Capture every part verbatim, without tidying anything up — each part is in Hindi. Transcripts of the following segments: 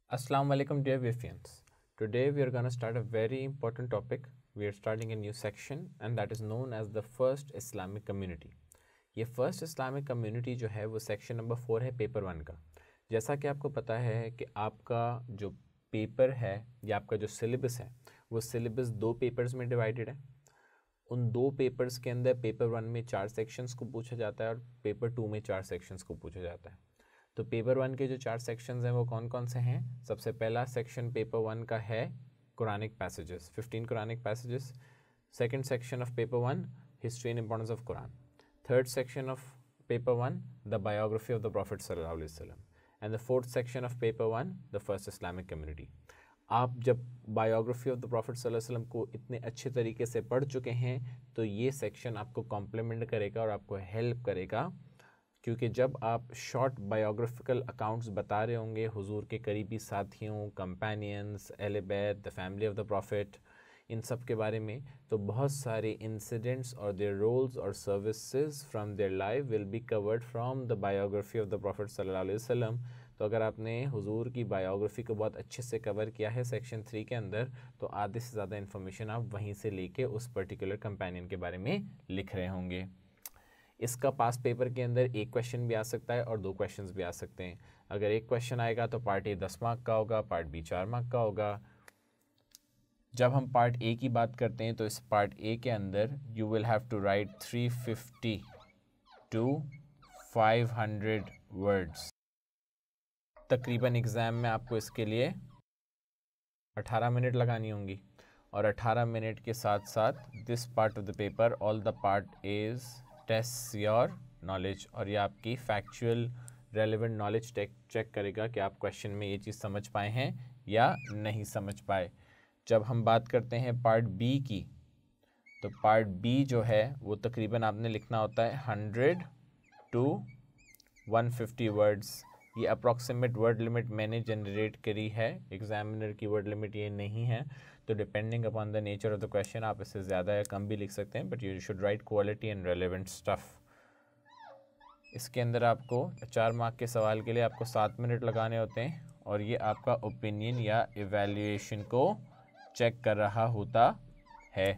Assalamu alaikum dear Vifians. Today we are going to start a very important topic. We are starting a new section and that is known as the First Islamic Community. ये First Islamic Community जो है वो सेक्शन नंबर फोर है पेपर वन का। जैसा कि आपको पता है कि आपका जो पेपर है या आपका जो सिलेबस है वो सिलेबस दो पेपर्स में डिवाइडेड है। उन दो पेपर्स के अंदर पेपर वन में चार सेक्शंस को पूछा जाता है और पेपर टू में चार सेक्शंस को पूछा जाता है। तो पेपर वन के जो चार सेक्शंस हैं वो कौन कौन से हैं? सबसे पहला सेक्शन पेपर वन का है Quranic passages, fifteen Quranic passages. Second section of paper one history and importance of Quran. Third section of paper one the biography of the prophet सल्लल्लाहु अलैहि वसल्लम and the fourth section of paper one the first Islamic community. आप जब बायोग्राफी ऑफ द प्रॉफिट सल्लल्लाहु अलैहि वसल्लम को इतने अच्छे तरीके से पढ़ चुके हैं तो ये सेक्शन आपको कॉम्प्लीमेंट करेगा और आपको हेल्प करेगा, क्योंकि जब आप शॉर्ट बायोग्राफिकल अकाउंट्स बता रहे होंगे हुजूर के करीबी साथियों, कंपेनियंस, अहले बैत, the family of the prophet, इन सब के बारे में, तो बहुत सारे इंसिडेंट्स और देयर रोल्स और services from their life will be covered from the biography of the prophet सल्लल्लाहु अलैहि वसल्लम। तो अगर आपने हुजूर की बायोग्राफी को बहुत अच्छे से कवर किया है सेक्शन थ्री के अंदर, तो आधे से ज़्यादा इन्फॉर्मेशन आप वहीं से लेके उस पर्टिकुलर कंपेनियन के बारे में लिख रहे होंगे। इसका पास पेपर के अंदर एक क्वेश्चन भी आ सकता है और दो क्वेश्चंस भी आ सकते हैं। अगर एक क्वेश्चन आएगा तो पार्ट ए दस मार्क का होगा, पार्ट बी चार मार्क का होगा। जब हम पार्ट ए की बात करते हैं तो इस पार्ट ए के अंदर you will have to write three fifty to five hundred words. तकरीबन एग्ज़ाम में आपको इसके लिए अठारह मिनट लगानी होंगी और अठारह मिनट के साथ साथ this part of the paper all the part is test your knowledge, और ये आपकी फैक्चुअल रेलेवेंट नॉलेज चेक करेगा कि आप क्वेश्चन में ये चीज़ समझ पाए हैं या नहीं समझ पाए। जब हम बात करते हैं पार्ट बी की, तो पार्ट बी जो है वो तकरीबन आपने लिखना होता है hundred to one fifty words. ये अप्रॉक्सीमेट वर्ड लिमिट मैंने जनरेट करी है, एग्जामिनर की वर्ड लिमिट ये नहीं है, तो depending upon the nature of the question आप इससे ज़्यादा या कम भी लिख सकते हैं, but you should write quality and relevant stuff. इसके अंदर आपको चार मार्क के सवाल के लिए आपको सात मिनट लगाने होते हैं और ये आपका ओपिनियन या इवैल्यूएशन को चेक कर रहा होता है।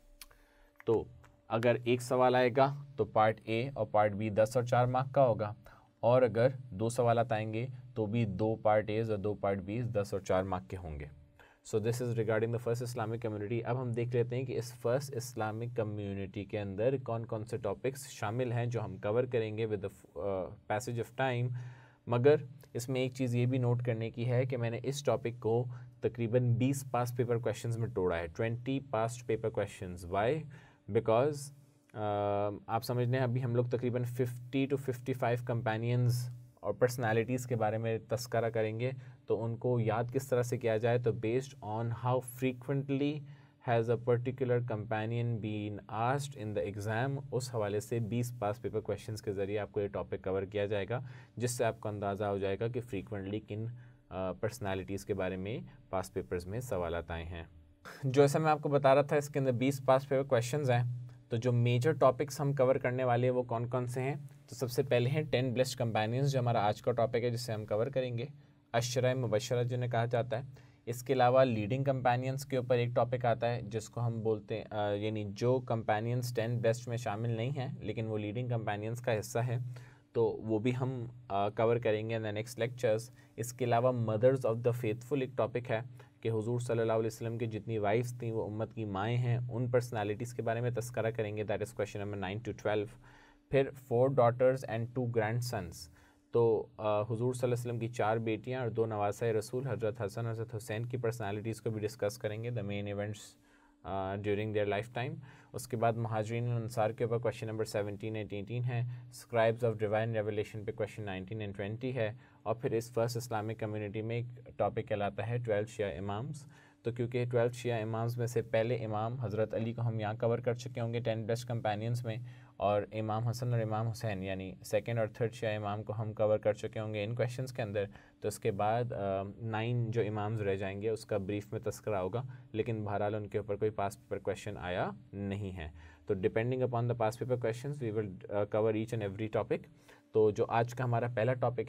तो अगर एक सवाल आएगा तो पार्ट ए और पार्ट बी दस और चार मार्क का होगा, और अगर दो सवाल आएंगे तो भी दो पार्ट एज और दो पार्ट बी दस और चार मार्क के होंगे। So this is regarding the first Islamic community. अब हम देख लेते हैं कि इस फर्स्ट इस्लामिक कम्युनिटी के अंदर कौन कौन से टॉपिक्स शामिल हैं जो हम कवर करेंगे with the passage of time. मगर इसमें एक चीज़ ये भी नोट करने की है कि मैंने इस टॉपिक को तकरीबन बीस पास्ट पेपर क्वेश्चंस में तोड़ा है, twenty past paper questions. Why? Because आप समझ लें अभी हम लोग तकरीबन fifty to fifty five companions और पर्सनालिटीज़ के बारे में तस्करा करेंगे, तो उनको याद किस तरह से किया जाए, तो based on how frequently has a particular companion been asked in the exam, उस हवाले से बीस पास पेपर क्वेश्चंस के ज़रिए आपको ये टॉपिक कवर किया जाएगा, जिससे आपको अंदाज़ा हो जाएगा कि फ्रीक्वेंटली किन पर्सनालिटीज़ के बारे में पास पेपर्स में सवाल आए हैं। जो ऐसा मैं आपको बता रहा था, इसके अंदर बीस पास पेपर क्वेश्चंस हैं। तो जो मेजर टॉपिक्स हम कवर करने वाले हैं वो कौन कौन से हैं? तो सबसे पहले हैं टेन ब्लेस्ड कंपेनियंस, जो हमारा आज का टॉपिक है जिसे हम कवर करेंगे। अशरा मुबशरा जिन्हें कहा जाता है। इसके अलावा लीडिंग कंपेनियंस के ऊपर एक टॉपिक आता है जिसको हम बोलते हैं, यानी जो कंपेनियंस टेन बेस्ट में शामिल नहीं हैं लेकिन वो लीडिंग कंपेनियंस का हिस्सा है, तो वो भी हम कवर करेंगे इन द नेक्स्ट लेक्चर्स। इसके अलावा मदर्स ऑफ द फेथफुल एक टॉपिक है कि हुजूर सल्लल्लाहु अलैहि वसल्लम की जितनी वाइफ्स थी वो उम्मत की माएँ हैं, उन पर्सनालिटीज़ के बारे में तस्करा करेंगे। That is question number nine to twelve. फिर four daughters and two grandsons, तो हुजूर सल्लल्लाहु अलैहि वसल्लम की चार बेटियां और दो नवासा रसूल हज़रत हसन हज़रत हुसैन की पर्सनालिटीज़ को भी डिस्कस करेंगे, the main events during their lifetime. उसके बाद महाजरीन और अंसार के ऊपर question number seventeen and eighteen है। स्क्राइब्स ऑफ डिवाइन रेवलेशन पे क्वेश्चन नाइनटीन एंड ट्वेंटी है। और फिर इस फर्स्ट इस्लामिक कम्युनिटी में एक टॉपिक कहलाता है ट्वेल्व शिया इमाम्स। तो क्योंकि ट्वेल्व शिया इमाम्स में से पहले इमाम हज़रत अली को हम यहाँ कवर कर चुके होंगे टेन बेस्ट कंपेनियंस में, और इमाम हसन और इमाम हुसैन यानी सेकंड और थर्ड शिया इमाम को हम कवर कर चुके होंगे इन क्वेश्चंस के अंदर। तो इसके बाद नाइन जो इमाम्स रह जाएंगे उसका ब्रीफ में तस्करा होगा, लेकिन बहरहाल उनके ऊपर कोई पास पेपर क्वेश्चन आया नहीं है। तो depending upon the past paper questions we will cover each and every topic. तो जो आज का हमारा पहला टॉपिक है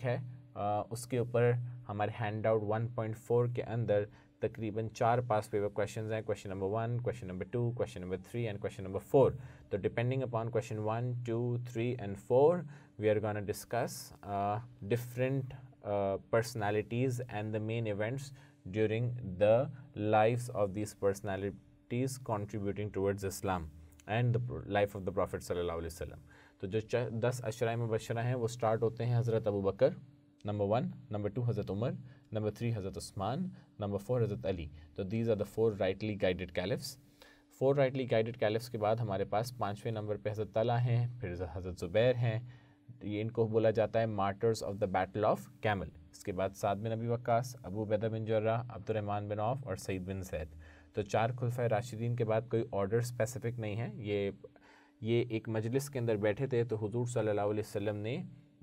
उसके ऊपर हमारे handout one point four के अंदर तकरीबन चार पास पेपर क्वेश्चन हैं, question number one, question number two, question number three and question number four. तो depending upon question one, two, three and four, we are gonna discuss different personalities and the main events during the lives of these personalities contributing towards Islam and the life of the Prophet sallallahu alaihi wasallam. तो जो दस अशरा मुबशरा हैं वो स्टार्ट होते हैं हज़रत Abu Bakr, number one, number two हज़रत उमर, नंबर थ्री हज़रत उस्मान, नंबर फोर हज़रत अली. तो these are the four rightly guided caliphs. Four rightly guided caliphs के बाद हमारे पास पाँचवें नंबर पे हज़रत तला हैं, फिर हज़रत ज़ुबैर हैं. ये इनको बोला जाता है martyrs of the battle of Camel. इसके बाद Saad bin Abi Waqqas, Abu Ubaidah bin Jarrah, Abdurrahman bin Auf और सईद बिन ज़ैद. तो चार खुलफाए राशिदीन के बाद कोई ऑर्डर स्पेसिफिक नहीं है. ये ये एक मजलिस के अंदर बैठे थे तो हुजूर सल्लल्लाहु अलैहि वसल्लम ने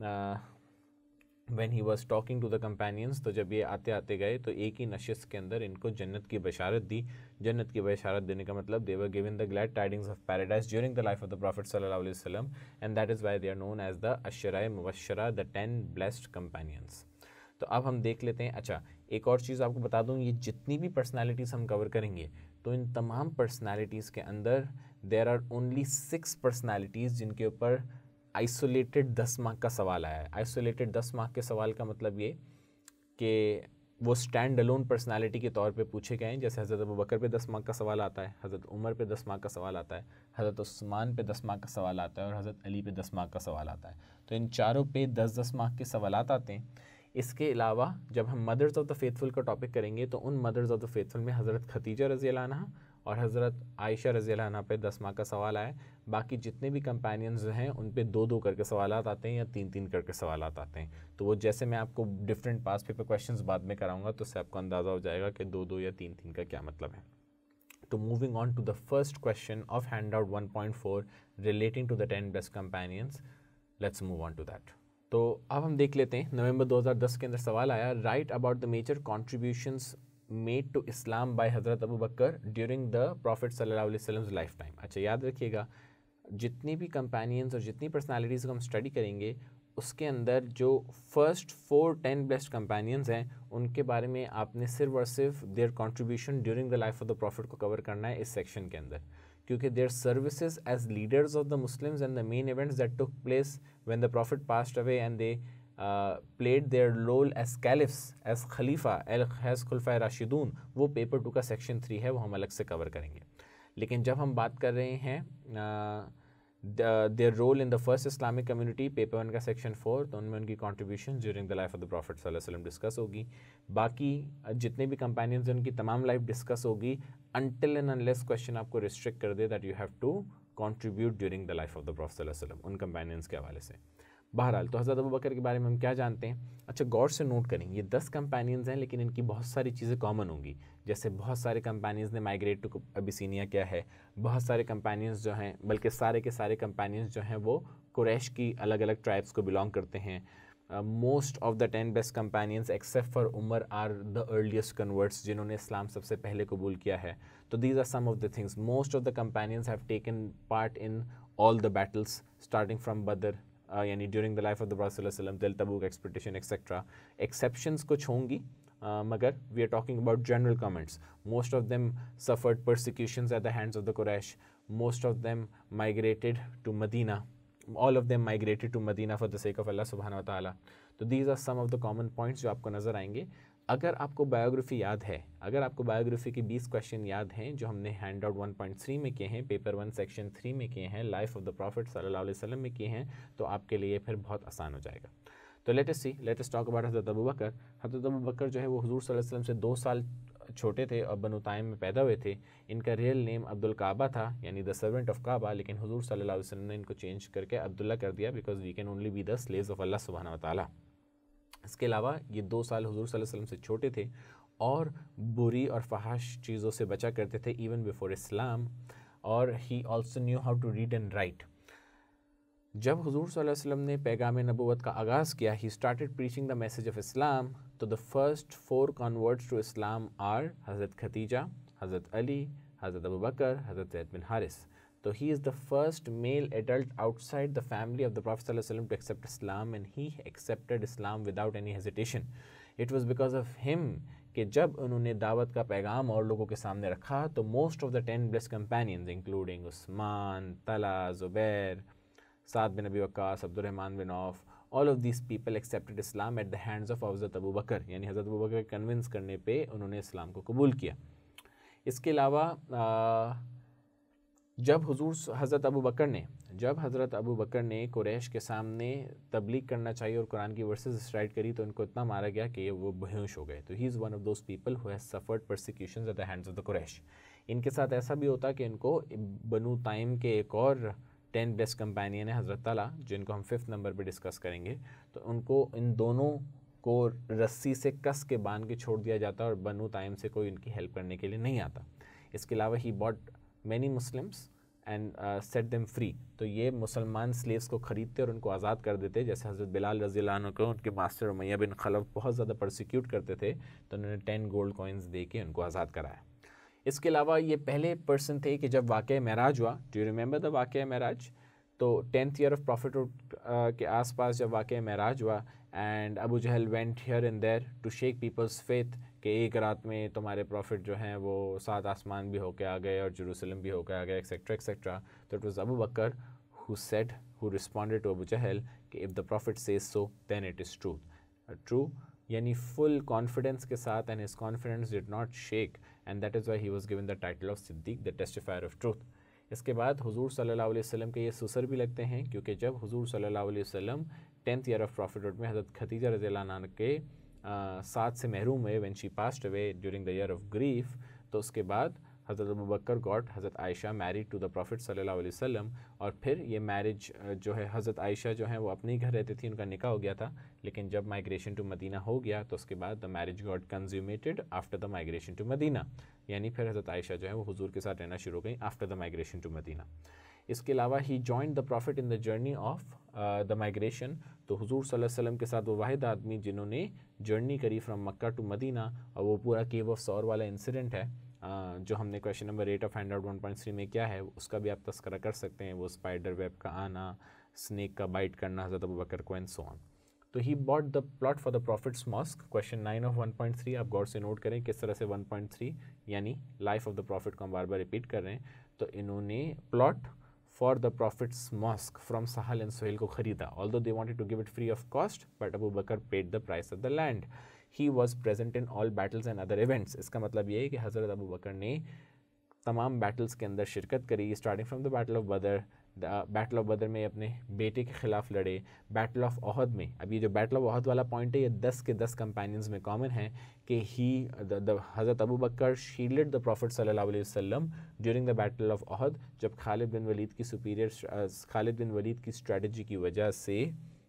when he was talking to the companions, तो जब ये आते आते गए तो एक ही नशिस्त के अंदर इनको जन्नत की बशारत दी. जन्नत की बशारत देने का मतलब they were given the glad tidings of paradise during the life of the prophet सल्लल्लाहु अलैहि वसल्लम, and that is why they are known as the अशराए मुबश्शरा, द टेन ब्लेस्ड कंपेनियंस. तो अब हम देख लेते हैं. अच्छा, एक और चीज़ आपको बता दूं, ये जितनी भी पर्सनालिटीज़ हम कवर करेंगे तो इन तमाम पर्सनालिटीज़ के अंदर there are only six personalities जिनके ऊपर आइसोलेटेड दस मार्क का सवाल आया है. आइसोलेटेड दस मार्क के सवाल का मतलब ये कि वो स्टैंड अलोन पर्सनालिटी के तौर पे पूछे गए हैं. जैसे हज़रत अबू बकर पे दस मार्क का सवाल आता है, हज़रत उमर पे दस मार्क का सवाल आता है, हज़रत उस्मान पे दस मार्क का सवाल आता है और हज़रत अली पे दस मार्क का सवाल आता है. तो इन चारों पे दस दस मार्क के सवाल आते हैं. इसके अलावा जब हम मदर्स ऑफ द फेथफुल का टॉपिक करेंगे तो उन मदर्स ऑफ द फेथफुल में हज़रत खदीजा रज़ी अल्लाह अन्हा और हज़रत आयशा रज़ी अल्लाह अन्हा पे दस मार्क का सवाल आया. बाकी जितने भी कंपेनियंस हैं उन पे दो दो करके सवालात आते हैं या तीन तीन करके सवालात आते हैं. तो वो जैसे मैं आपको डिफरेंट पास पेपर क्वेश्चंस बाद में कराऊंगा तो उससे आपको अंदाज़ा हो जाएगा कि दो दो या तीन तीन का क्या मतलब है. तो moving on to the first question of handout one point four relating to the ten best companions, let's move on to that. तो अब हम देख लेते हैं. नवंबर दो हज़ार दस के अंदर सवाल आया, right about the major contributions made to Islam by हज़रत Abu Bakr during the prophet सल्लल्लाहु अलैहि वसल्लम लाइफ टाइम. अच्छा, याद रखिएगा जितनी भी कंपेनियंस और जितनी पर्सनालिटीज़ को हम स्टडी करेंगे उसके अंदर जो first four ten best companions हैं उनके बारे में आपने सिर्फ और सिर्फ their contribution during the life of the prophet को कवर करना है इस सेक्शन के अंदर, क्योंकि their services as leaders of the Muslims and the main events that took place when the prophet passed away and they played their role as caliphs, as खलीफा, एज खुलफाए राशिदून, वो पेपर टू का सेक्शन थ्री है, वो हम अलग से कवर करेंगे. लेकिन जब हम बात कर रहे हैं their role in the first Islamic community, paper one का सेक्शन फोर, तो उनमें उनकी contribution during the life of the prophet सल्लल्लाहु अलैहि वसल्लम डिस्कस होगी. बाकी जितने भी कंपेनियंस हैं उनकी तमाम लाइफ डिस्कस होगी अनटिल एंड अनलेस क्वेश्चन आपको रिस्ट्रिक्ट कर दे that you have to contribute during the life of the prophet सल्लल्लाहु अलैहि वसल्लम उन कंपेनियंस के हवाले से. बहरहाल, तो हज़रत अबू बकर के बारे में हम क्या जानते हैं. अच्छा, गौर से नोट करें, ये दस कंपेनियंस हैं लेकिन इनकी बहुत सारी चीज़ें कॉमन होंगी. जैसे बहुत सारे कंपेनियंस ने माइग्रेट टू अबिसिनिया किया है, बहुत सारे कंपेनियंस जो हैं, बल्कि सारे के सारे कंपेनियंस जो हैं वो कुरैश की अलग अलग ट्राइब्स को बिलोंग करते हैं. Most of the ten best companions except for Umar are the earliest converts, जिन्होंने इस्लाम सबसे पहले कबूल किया है. तो these are some of the things. Most of the companions have taken part in all the battles starting from Badr, Uh, यानी during the life of the prophet सल्लल्लाहु अलैहि वसल्लम, तिल तबूक एक्सपेडिशन एक्सेट्रा. एक्सेप्शंस कुछ होंगी uh, मगर we are talking about general comments. Most of them suffered persecutions at the hands of the Quraish. Most of them migrated to Medina. All of them migrated to Medina for the sake of Allah सुब्हानहू व तआला. तो these are some of the common points जो आपको नज़र आएंगे. अगर आपको बायोग्राफी याद है, अगर आपको बायोग्राफी के बीस क्वेश्चन याद हैं जो हमने handout one point three में किए हैं, पेपर वन सेक्शन थ्री में किए हैं, लाइफ ऑफ द प्रॉफिट सल्लल्लाहु अलैहि वसल्लम में किए हैं, तो आपके लिए फिर बहुत आसान हो जाएगा. तो let us see, let us talk about हज़रत अबू बकर. हज़रत अबू बकर जो है वो हुजूर सल्लल्लाहु अलैहि वसल्लम से दो साल छोटे थे और बनु ताइम में पैदा हुए थे. इनका रियल नेम अब्दुल काबा था, यानी द सर्वेंट ऑफ काबा, लेकिन हुजूर सल्लल्लाहु अलैहि वसल्लम ने इनको चेंज करके अब्दुल्ला कर दिया because we can only be the slaves of Allah सुब्हानहू व तआला. इसके अलावा ये दो साल हुजूर सल्लल्लाहु अलैहि वसल्लम से छोटे थे और बुरी और फहाश चीज़ों से बचा करते थे इवन बिफोर इस्लाम. और he also knew how to read and write. जब हुजूर सल्लल्लाहु अलैहि वसल्लम ने पैगाम नबूवत का आगाज़ किया, he started preaching the message of Islam. तो the first four converts to Islam are हज़रत खदीजा, हज़रत अली, हज़रत अबू बकर, हज़रत ज़ैद बिन हारिस. तो he is the first male adult outside the family of the Prophet sallallahu alaihi wasallam to accept Islam, and he accepted Islam without any hesitation. It was because of him कि जब उन्होंने दावत का पैगाम और लोगों के सामने रखा तो most of the ten blessed companions including Usman, Talha, Zubair, Saad bin Abi Waqqas, Abdurrahman bin Auf, all of these people accepted Islam at the hands of Hazrat Abu Bakr, यानी हज़रत अबू बकर के कन्विंस करने पे उन्होंने इस्लाम को कबूल किया. इसके अलावा जब हुजूर हज़रत अबू बकर ने जब हज़रत अबू बकर ने कुरैश के सामने तबलीग करना चाहिए और कुरान की वर्सेस राइट करी तो इनको इतना मारा गया कि ये वो बेहोश हो गए. तो he is one of those people who has suffered persecutions at the hands of the Quraish. इनके साथ ऐसा भी होता कि इनको बनु ताइम के एक और टेन बेस्ट कंपेनियन है हज़रत तला, जिनको हम फिफ्थ नंबर पे डिस्कस करेंगे, तो उनको इन दोनों को रस्सी से कस के बांध के छोड़ दिया जाता और बनु ताइम से कोई इनकी हेल्प करने के लिए नहीं आता. इसके अलावा he bought many Muslims and set them free. तो ये मुसलमान स्लेव्स को ख़रीदते और उनको आज़ाद कर देते. जैसे हज़रत बिलाल रज़ी अल्लाह अन्हु को उनके मास्टर उमैया बिन खलफ बहुत ज़्यादा परसिक्यूट करते थे, तो उन्होंने टेन गोल्ड कॉइन्स दे के उनको आज़ाद कराया. इसके अलावा ये पहले पर्सन थे कि जब वाक़या महराज हुआ, डू यू रिमेंबर द वाक़या महराज, तो टेंथ ईयर ऑफ प्रॉफिटहुड के आसपास जब वाक़या महराज हुआ and Abu Jahl went here and there to shake people's faith कि एक रात में तुम्हारे प्रॉफिट जो हैं वो सात आसमान भी होके आ गए और जेरूसलम भी होके आ गए एक्सेट्रा एक्सेट्रा. तो it was Abu Bakr who said who responded to Abu Jahl कि if the prophet says so then it is true. True यानी फुल कॉन्फिडेंस के साथ, and his confidence did not shake, and that is why he was given the title of Siddiq the testifier of truth. इसके बाद हुजूर सल्लल्लाहु अलैहि वसल्लम के ये सुसर भी लगते हैं, क्योंकि जब हुजूर सल्लल्लाहु अलैहि वसल्लम टेंथ ईयर ऑफ प्रॉफिटहुड में हज़रत खदीजा रज़ियल्लाहु अन्हा के साथ से महरूम हुए when she passed away during the year of grief, तो उसके बाद हज़रत अबू बकर गॉट हज़रत Aisha married to the prophet सल्लल्लाहु अलैहि वसल्लम. और फिर ये मैरिज जो है हज़रत आयशा जो है वो अपने ही घर रहती थी, उनका निकाह हो गया था, लेकिन जब माइग्रेशन टू मदीना हो गया तो उसके बाद the marriage got consummated after the migration to Medina, यानी फिर हज़रत आयशा जो है वो हुजूर के साथ रहना शुरू हो गई after the migration to Medina. इसके अलावा he joined the prophet in the journey of the migration. तो हुजूर सल्लल्लाहु अलैहि वसल्लम के साथ वो वाहिद आदमी जिन्होंने जर्नी करी फ्रॉम मक्का टू मदीना, और वो पूरा केव ऑफ सौर वाला इंसिडेंट है uh, जो हमने question number eight of handout one point three में क्या है उसका भी आप तस्करा कर सकते हैं. वो स्पाइडर वेब का आना, स्नेक का बाइट करना हज़रत अबू बकर को, एंड सो ऑन. तो he bought the plot for the prophet's mosque. Question nine of one point three आप गौर से नोट करें किस तरह से वन पॉइंट थ्री यानी लाइफ ऑफ द प्रॉफिट को हम बार बार रिपीट कर रहे हैं. तो इन्होंने plot for the prophet's mosque from Sahl and Suhail को ख़रीदा, although they wanted to give it free of cost, but Abu Bakr paid the price of the land. He was present in all battles and other events. इसका मतलब ये है कि हज़रत अबू बकर ने तमाम बैटल्स के अंदर शिरकत करी, starting from the battle of बदर. बैटल ऑफ बदर में अपने बेटे के ख़िलाफ़ लड़े. बैटल ऑफ ओहद में, अब ये जो बैटल ऑफ ओहद वाला पॉइंट है ये दस के दस कंपेनियंस में कॉमन है कि ही द हज़रत Abu Bakr shielded the prophet सल्लल्लाहु अलैहि वसल्लम during the battle of Uhud, जब खालिद बिन वलीद की सुपीरियर खालिद बिन वलीद की स्ट्रेटजी की वजह से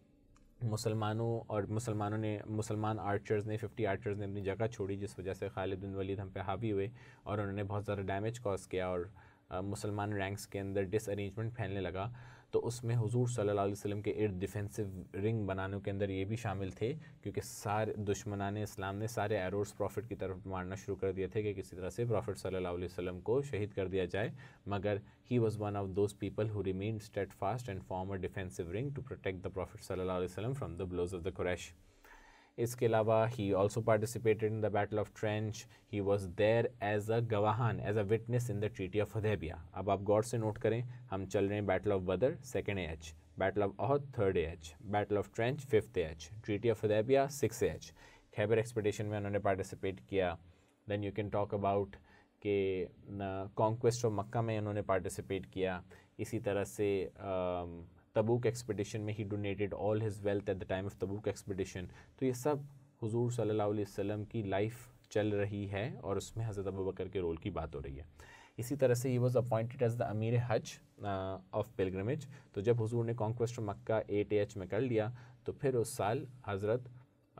मुसलमानों और मुसलमानों ने मुसलमान आर्चर्स ने फिफ्टी आर्चर्स ने अपनी जगह छोड़ी, जिस वजह से खालिद बिन वलीद हम पे हावी हुए और उन्होंने बहुत ज़्यादा डैमेज कॉज किया और आ, मुसलमान रैंक्स के अंदर डिसअरेंजमेंट फैलने लगा. तो उसमें हुजूर सल्लल्लाहु अलैहि वसल्लम के इर्द डिफेंसिव रिंग बनाने के अंदर ये भी शामिल थे, क्योंकि सारे दुश्मनान इस्लाम ने सारे एरोस प्रॉफिट की तरफ मारना शुरू कर दिए थे कि किसी तरह से प्रॉफिट सल्लल्लाहु अलैहि वसल्लम को शहीद कर दिया जाए. मगर he was one of those people who remained steadfast and form a defensive ring to protect the prophet सल्लल्लाहु अलैहि वसल्लम from the blows of the Quraish. इसके अलावा he also participated in the battle of trench. He was there as a गवाहान, as a witness in the treaty of Hudaybiyyah. अब आप गौर से नोट करें, हम चल रहे हैं battle of Badr second H, battle of Uhud third H, battle of trench fifth H, treaty of Hudaybiyyah six H. Khaibar expedition में उन्होंने पार्टिसिपेट किया. Then you can talk about के कॉन्क्वेस्ट ऑफ मक्का में उन्होंने पार्टिसिपेट किया. इसी तरह से uh, तबूक एक्सपीडिशन में he donated all his wealth at the time of Tabuk expedition. तो ये सब हुजूर सल्लल्लाहु अलैहि वसल्लम की लाइफ चल रही है और उसमें हज़रत अबू बकर के रोल की बात हो रही है. इसी तरह से he was appointed as the अमीर हज ऑफ पिलग्रमेज. तो जब हुजूर ने conquest of Makkah eight H में कर लिया तो फिर उस साल हज़रत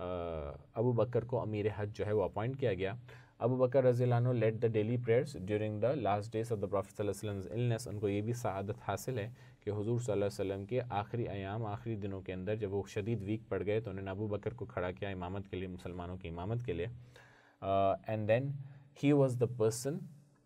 अबू बकर को अमीर हज जो है वो अपॉइंट किया गया. अबू बकर रज़ियल्लाहु अन्हु led the daily prayers during the last days of the prophet सल्लल्लाहु अलैहि वसल्लम इलनेस. उनको ये भी सआदत हासिल है कि हुजूर सल्लल्लाहु अलैहि वसल्लम के आखिरी अयाम आखिरी दिनों के अंदर जब वो शदीद वीक पड़ गए तो उन्होंने अबू बकर को खड़ा किया इमामत के लिए, मुसलमानों की इमामत के लिए. And then he was the person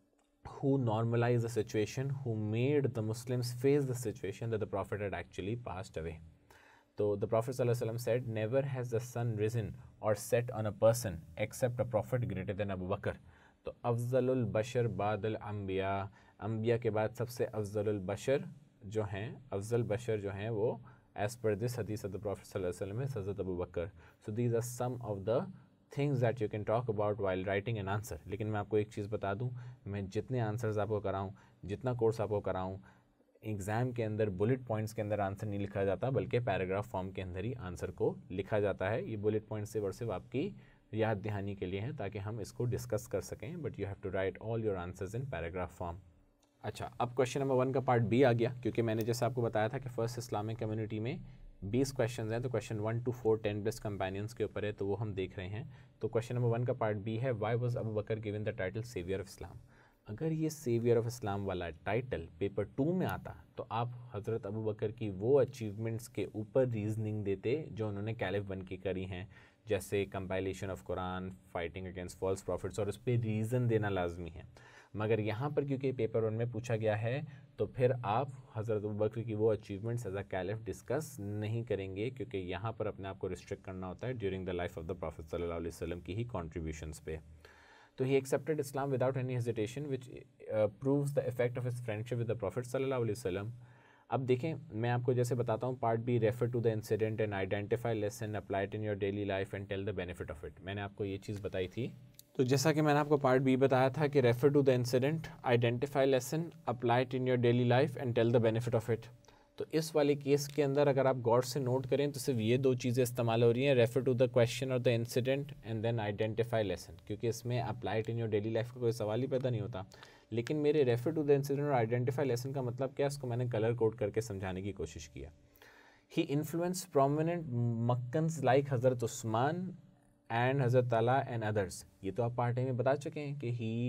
who normalized the situation, who made the Muslims face the situation that the Prophet had actually passed away. So the Prophet ﷺ said, never has the sun risen or set on a person except a prophet greater than Abu Bakr. तो अफजलुल बशर बादल अम्बिया, अम्बिया के बाद सबसे अफजलुल बशर जो हैं, अफजल बशर जो हैं वो एज पर दिस हदीस ऑफ द प्रॉफिट सल्लल्लाहु अलैहि वसल्लम है हज़रत Abu Bakr. So these are some of the things that you can talk about while writing an answer. लेकिन मैं आपको एक चीज़ बता दूं, मैं जितने आंसर्स आपको कराऊं, जितना कोर्स आपको कराऊं, एग्ज़ाम के अंदर बुलेट पॉइंट्स के अंदर आंसर नहीं लिखा जाता, बल्कि पैराग्राफ फॉर्म के अंदर ही आंसर को लिखा जाता है. ये बुलेट पॉइंट सिर्फ और सिर्फ आपकी याद दहानी के लिए है ताकि हम इसको डिस्कस कर सकें. But you have to write all your answers in paragraph form. अच्छा, अब क्वेश्चन नंबर वन का पार्ट बी आ गया, क्योंकि मैंने जैसे आपको बताया था कि फर्स्ट इस्लामिक कम्युनिटी में बीस क्वेश्चन हैं, तो question one to four ten best companions के ऊपर है, तो वो हम देख रहे हैं. तो क्वेश्चन नंबर वन का पार्ट बी है, why was Abu Bakr given the title saviour of Islam. अगर ये सेवियर ऑफ इस्लाम वाला टाइटल पेपर टू में आता तो आप हज़रत अबू बकर की वो अचीवमेंट्स के ऊपर रीजनिंग देते जो उन्होंने कैलिफ बन के करी हैं, जैसे compilation of Quran, fighting against false prophets, और उस पर रीज़न देना लाजमी है. मगर यहाँ पर क्योंकि पेपर वन में पूछा गया है, तो फिर आप हज़रत अबू बकर की वो achievements as a caliph discuss नहीं करेंगे, क्योंकि यहाँ पर अपने आप को रिस्ट्रिक्ट करना होता है during the life of the prophet सल्लल्लाहु अलैहि वसल्लम की ही कॉन्ट्रीब्यूशंस पे. तो he accepted Islam without any hesitation which proves the effect of his friendship with the prophet सल्लल्लाहु अलैहि वसल्लम. अब देखें, मैं आपको जैसे बताता हूँ, part B, refer to the incident and identify lesson, apply it in your daily life and tell the benefit of it. मैंने आपको ये चीज़ बताई थी. तो जैसा कि मैंने आपको पार्ट बी बताया था कि refer to the incident, identify lesson, apply it in your daily life and tell the benefit of it. तो इस वाले केस के अंदर अगर आप गौर से नोट करें तो सिर्फ ये दो चीज़ें इस्तेमाल हो रही हैं, रेफर टू द क्वेश्चन और the incident and then identify lesson, क्योंकि इसमें apply it in your daily life का कोई सवाल ही पैदा नहीं होता. लेकिन मेरे रेफर टू द इंसिडेंट और आइडेंटिफाई लेसन का मतलब क्या है, उसको मैंने कलर कोड करके समझाने की कोशिश किया. He influence prominent Meccans like Hazrat Usman and हज़रत तला एंड अदर्स. ये तो आप पार्ट ए में बता चुके हैं कि he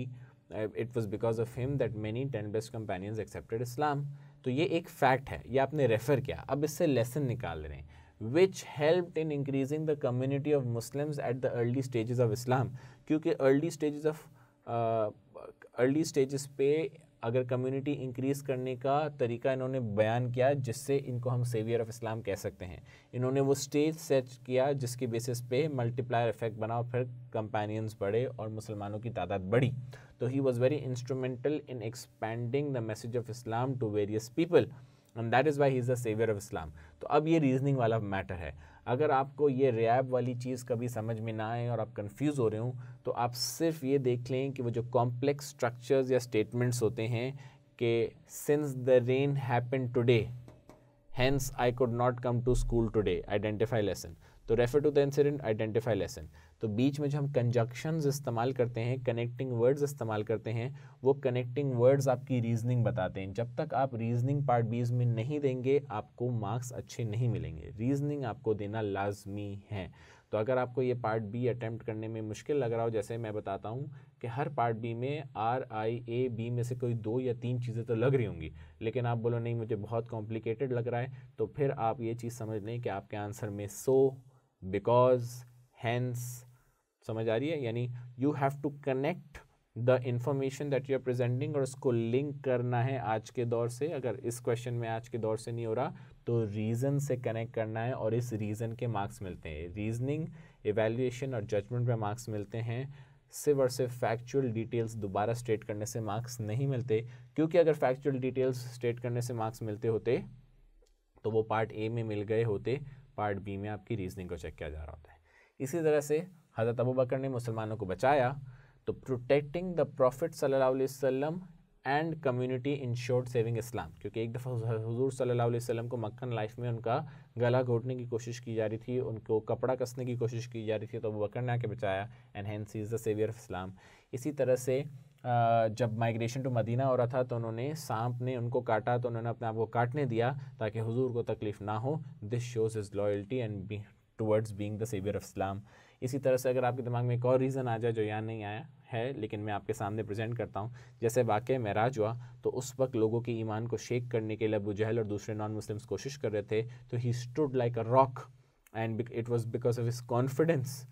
it was because of him that many ten best companions accepted Islam. तो ये एक फैक्ट है, ये आपने रेफ़र किया. अब इससे लेसन निकाल रहे हैं, which helped in increasing the community of Muslims at the early stages of Islam. क्योंकि early stages of early stages पे अगर कम्युनिटी इंक्रीज़ करने का तरीका इन्होंने बयान किया, जिससे इनको हम सेवियर ऑफ इस्लाम कह सकते हैं. इन्होंने वो स्टेज सेट किया जिसकी बेसिस पे मल्टीप्लायर इफेक्ट बना और फिर कंपेनियंस बढ़े और मुसलमानों की तादाद बढ़ी. तो he was very instrumental in expanding the message of Islam to various people and that is why he is the saviour of Islam. तो अब ये रीजनिंग वाला मैटर है. अगर आपको ये रैब वाली चीज़ कभी समझ में ना आए और आप कंफ्यूज हो रहे हो, तो आप सिर्फ ये देख लें कि वो जो कॉम्प्लेक्स स्ट्रक्चर्स या स्टेटमेंट्स होते हैं कि since the rain happen today hence I could not come to school today, identify lesson. तो refer to the incident, identify lesson. तो बीच में जो हम कंजक्शंस इस्तेमाल करते हैं, कनेक्टिंग वर्ड्स इस्तेमाल करते हैं, वो कनेक्टिंग वर्ड्स आपकी रीजनिंग बताते हैं. जब तक आप रीजनिंग पार्ट बीज में नहीं देंगे, आपको मार्क्स अच्छे नहीं मिलेंगे. रीजनिंग आपको देना लाजमी है. तो अगर आपको ये पार्ट बी अटैम्प्ट करने में मुश्किल लग रहा हो, जैसे मैं बताता हूँ कि हर पार्ट बी में आर आई ए बी में से कोई दो या तीन चीज़ें तो लग रही होंगी, लेकिन आप बोलो नहीं मुझे बहुत कॉम्प्लिकेटेड लग रहा है, तो फिर आप ये चीज़ समझ लें कि आपके आंसर में सो, बिकॉज, हैंस समझ आ रही है. यानी you have to connect the information that you are presenting और उसको लिंक करना है आज के दौर से. अगर इस क्वेश्चन में आज के दौर से नहीं हो रहा तो रीज़न से कनेक्ट करना है और इस रीज़न के मार्क्स मिलते हैं. रीजनिंग, एवेल्युएशन और जजमेंट पे मार्क्स मिलते हैं. सिर्फ और सिर्फ फैक्चुअल डिटेल्स दोबारा स्टेट करने से मार्क्स नहीं मिलते, क्योंकि अगर फैक्चुअल डिटेल्स स्टेट करने से मार्क्स मिलते होते तो वो पार्ट ए में मिल गए होते, पार्ट बी में आपकी रीजनिंग को चेक किया जा रहा होता है. इसी तरह से हज़रत अबू बकर ने मुसलमानों को बचाया, तो प्रोटेक्टिंग द प्रॉफिट सल्लल्लाहु अलैहि वसल्लम and community ensured saving Islam. क्योंकि एक दफ़ा हुजूर सल्लल्लाहु अलैहि वसल्लम को मक्कन लाइफ में उनका गला घोटने की कोशिश की जा रही थी, उनको कपड़ा कसने की कोशिश की जा रही थी, तो अबू बकर ने आके बचाया and hence he is the saviour of Islam. इसी तरह से जब माइग्रेशन टू मदीना हो रहा था तो उन्होंने सांप ने उनको काटा तो उन्होंने अपने आप को काटने दिया ताकि हुजूर को तकलीफ़ ना हो. This shows his loyalty and towards being the saviour of Islam. इसी तरह से अगर आपके दिमाग में एक और रीज़न आ जाए जो यहाँ नहीं आया है लेकिन मैं आपके सामने प्रेजेंट करता हूँ, जैसे वाक़या मेराज हुआ तो उस वक्त लोगों के ईमान को शेक करने के लिए अबू जहल और दूसरे नॉन मुस्लिम्स कोशिश कर रहे थे, तो he stood like a rock and it was because of his confidence. तो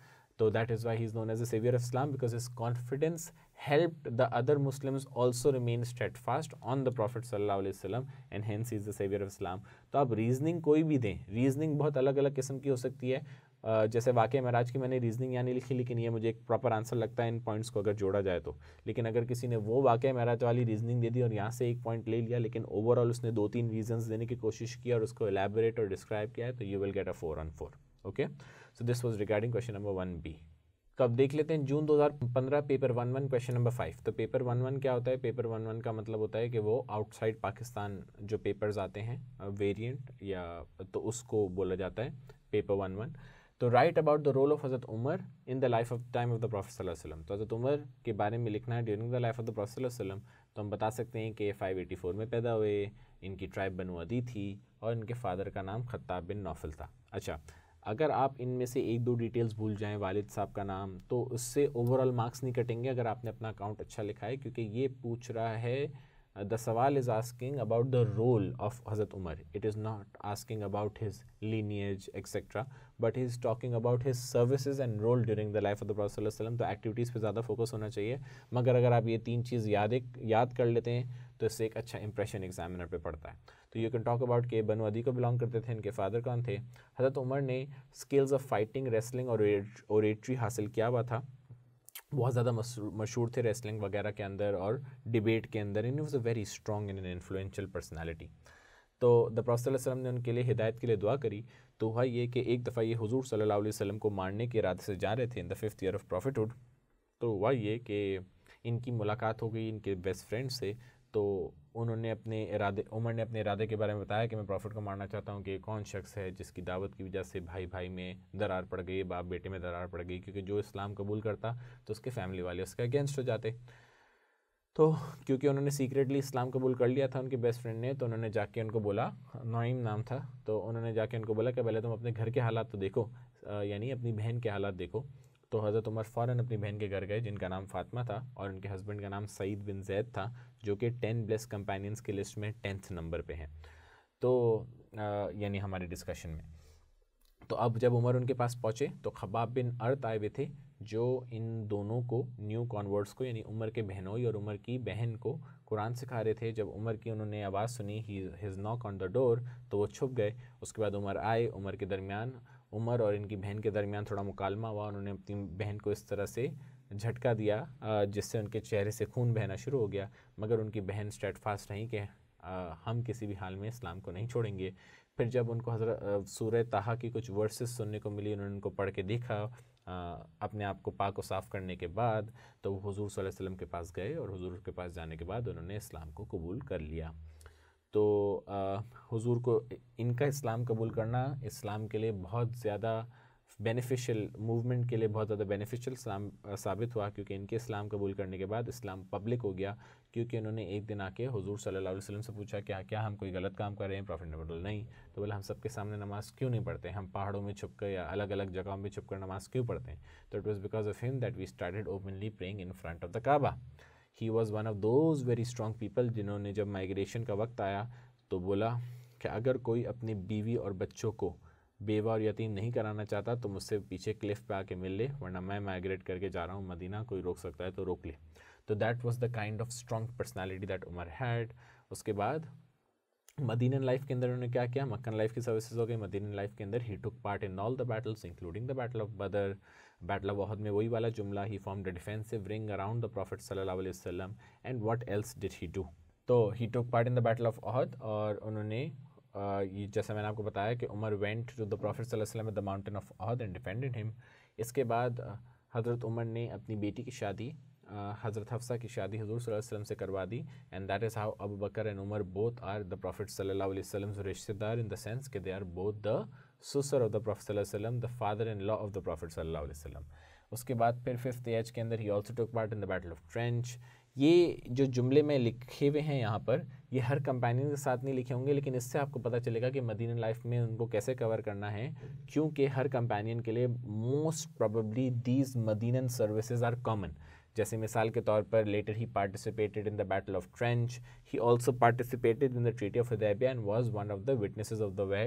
So that is why he is known as the savior of Islam, because his confidence helped the other Muslims also remain steadfast on the Prophet sallallahu alaihi wasallam, and hence he is the savior of Islam. तो आप रीजनिंग कोई भी दें, रीजनिंग बहुत अलग अलग किस्म की हो सकती है. Uh, जैसे वाक़या महराज की मैंने रीजनिंग यानी लिखी, लेकिन ये मुझे एक प्रॉपर आंसर लगता है इन पॉइंट्स को अगर जोड़ा जाए तो. लेकिन अगर किसी ने वो वाक़या महराज वाली रीजनिंग दे दी और यहाँ से एक पॉइंट ले लिया, लेकिन ओवरऑल उसने दो तीन रीजंस देने की कोशिश की और उसको एलैबोरेट और डिस्क्राइब किया है, तो you will get a four on four. Okay, so this was regarding question number one B. तो अब देख लेते हैं जून दो हज़ार पंद्रह paper one one question number five. तो पेपर वन वन क्या होता है? पेपर वन वन का मतलब होता है कि वो आउटसाइड पाकिस्तान जो पेपर्स आते हैं वेरिएंट या तो उसको बोला जाता है पेपर वन वन. तो write about the role of Hazrat Umar in the life of time of the prophet सल्लल्लाहु अलैहि वसल्लम. तो हज़रत उमर के बारे में लिखना है during the life of the prophet सल्लल्लाहु अलैहि वसल्लम. तो हम बता सकते हैं कि फाइव एटी फोर में पैदा हुए, इनकी ट्राइब बनु अदी थी और इनके फादर का नाम खत्ताब बिन नौफल था. अच्छा, अगर आप इनमें से एक दो डिटेल्स भूल जाएं, वालिद साहब का नाम, तो उससे ओवरऑल मार्क्स नहीं कटेंगे अगर आपने अपना अकाउंट अच्छा लिखा है, क्योंकि ये पूछ रहा है, द सवाल is asking about the role of Hazrat Umar. It is not asking about his lineage etcetera, but he is talking about his services and role during the life of the prophet सल्लल्लाहु अलैहि वसल्लम. तो एक्टिविटीज़ पे ज़्यादा फोकस होना चाहिए. मगर अगर आप ये तीन चीज़ याद याद कर लेते हैं तो इससे एक अच्छा इंप्रेशन एग्जामिनर पे पड़ता है. तो यू कैन टॉक अबाउट के बनु अदी को बिलोंग करते थे, इनके फादर कौन थे. हज़रत उमर ने स्किल्स ऑफ फाइटिंग, रेसलिंग और ओरेटरी हासिल किया हुआ था. बहुत ज़्यादा मशहूर थे रेसलिंग वगैरह के अंदर और डिबेट के अंदर. In was a very strong and an influential personality. तो द प्रॉफेट सल्लल्लाहु अलैहि वसल्लम ने उनके लिए हिदायत के लिए दुआ करी. तो हुआ ये कि एक दफ़ा ये हुजूर सल्लल्लाहु अलैहि वसल्लम को मारने के इरादे से जा रहे थे in the fifth year of prophethood. तो हुआ ये कि इनकी मुलाकात हो गई इनके बेस्ट फ्रेंड से. तो उन्होंने अपने इरादे उमर ने अपने इरादे के बारे में बताया कि मैं प्रॉफिट को मारना चाहता हूँ कि कौन शख्स है जिसकी दावत की वजह से भाई भाई में दरार पड़ गई, बाप बेटे में दरार पड़ गई, क्योंकि जो इस्लाम कबूल करता तो उसके फैमिली वाले उसके अगेंस्ट हो जाते. तो क्योंकि उन्होंने सीक्रेटली इस्लाम कबूल कर लिया था उनके बेस्ट फ्रेंड ने, तो उन्होंने जाके उनको बोला, नईम नाम था, तो उन्होंने जाके उनको बोला कि पहले तुम अपने घर के हालात तो देखो, यानी अपनी बहन के हालात देखो. तो हज़रत उमर फ़ौरन अपनी बहन के घर गए जिनका नाम फातिमा था और उनके हस्बैंड का नाम सईद बिन ज़ैद था, जो कि टेन ब्लेस कंपेनियंस की लिस्ट में टेंथ नंबर पे हैं. तो यानी हमारे डिस्कशन में. तो अब जब उमर उनके पास पहुँचे तो खबाब बिन अर्त आए हुए थे, जो इन दोनों को, न्यू कॉन्वर्ट्स को, यानी उमर के बहनोई और उमर की बहन को कुरान सिखा रहे थे. जब उमर की उन्होंने आवाज़ सुनी, he his knock on the door, तो वो छुप गए. उसके बाद उमर आए. उमर के दरमियान उमर और इनकी बहन के दरमियान थोड़ा मुकालमा हुआ. उन्होंने अपनी बहन को इस तरह से झटका दिया जिससे उनके चेहरे से खून बहना शुरू हो गया, मगर उनकी बहन स्टेडफास्ट रही कि हम किसी भी हाल में इस्लाम को नहीं छोड़ेंगे. फिर जब उनको हज़रत सूरह ताहा की कुछ वर्सेस सुनने को मिली, उन्होंने उनको पढ़ के देखा अपने आप को पाक और साफ़ करने के बाद, तो वो हुजूर सल्लल्लाहु अलैहि वसल्लम के पास गए और हुजूर के पास जाने के बाद उन्होंने इस्लाम को कबूल कर लिया. तो हुजूर को इनका इस्लाम कबूल करना इस्लाम के लिए बहुत ज़्यादा बेनिफिशियल, मूवमेंट के लिए बहुत ज़्यादा बेनिफिशियल इस्लाम साबित हुआ, क्योंकि इनके इस्लाम कबूल करने के बाद इस्लाम पब्लिक हो गया. क्योंकि उन्होंने एक दिन आके हुजूर सल्लल्लाहु अलैहि वसल्लम से पूछा क्या क्या हम कोई गलत काम कर रहे हैं. प्रॉफिट ने बोला नहीं. तो बोला हम सबके सामने नमाज क्यों नहीं पढ़ते, हम पहाड़ों में छुप कर या अलग अलग जगहों में छुप कर नमाज क्यों पढ़ते हैं. तो it was because of him that we started openly praying in front of the Kaaba. He was one of those very strong people जिन्होंने जब माइग्रेशन का वक्त आया तो बोला कि अगर कोई अपनी बीवी और बच्चों को बेवा और यतीम नहीं कराना चाहता तो मुझसे पीछे क्लिफ पे आके मिल ले, वरना मैं माइग्रेट करके जा रहा हूँ मदीना, कोई रोक सकता है तो रोक ले. तो that was the kind of strong personality that Umar had. उसके बाद मदीनन लाइफ के अंदर उन्होंने क्या किया, मक्कन लाइफ की सर्विसेज हो गई. मदीनन लाइफ के अंदर he took part in all the battles including the battle of बदर, बैटल ऑफ ओहद में वही वाला जुमला, he formed a defensive ring around the prophet सल्लल्लाहु अलैहि वसल्लम. And what else did he do. तो he took part in the battle of Uhud, और उन्होंने Uh, ये जैसा मैंने आपको बताया कि Umar went to the prophet सल्लल्लाहु अलैहि वसल्लम at the mountain of Uhud and defended him. इसके बाद हज़रत उमर ने अपनी बेटी की शादी हज़रत हफ्सा की शादी हुजूर सल्लल्लाहु अलैहि वसल्लम से करवा दी. And that is how Abu Bakr and Umar both are the prophet सल्लल्लाहु अलैहि वसल्लम रिश्तेदार, इन द सेंस कि दे आर बोथ द सुसर ऑफ द प्रॉफिट सल्लल्लाहु अलैहि वसल्लम, the father in law of the prophet सल्लल्लाहु अलैहि वसल्लम. उसके बाद फिर फिफ्थ एज के अंदर he also took part in the battle of trench. ये जो जुमले में लिखे हुए हैं यहाँ पर, ये हर कंपेनियन के साथ नहीं लिखे होंगे, लेकिन इससे आपको पता चलेगा कि मदीना लाइफ में उनको कैसे कवर करना है, क्योंकि हर कंपेनियन के लिए most probably these Medinan services are common. जैसे मिसाल के तौर पर later he participated in the battle of trench, he also participated in the treaty of Hudaibiya and was one of the witnesses of the way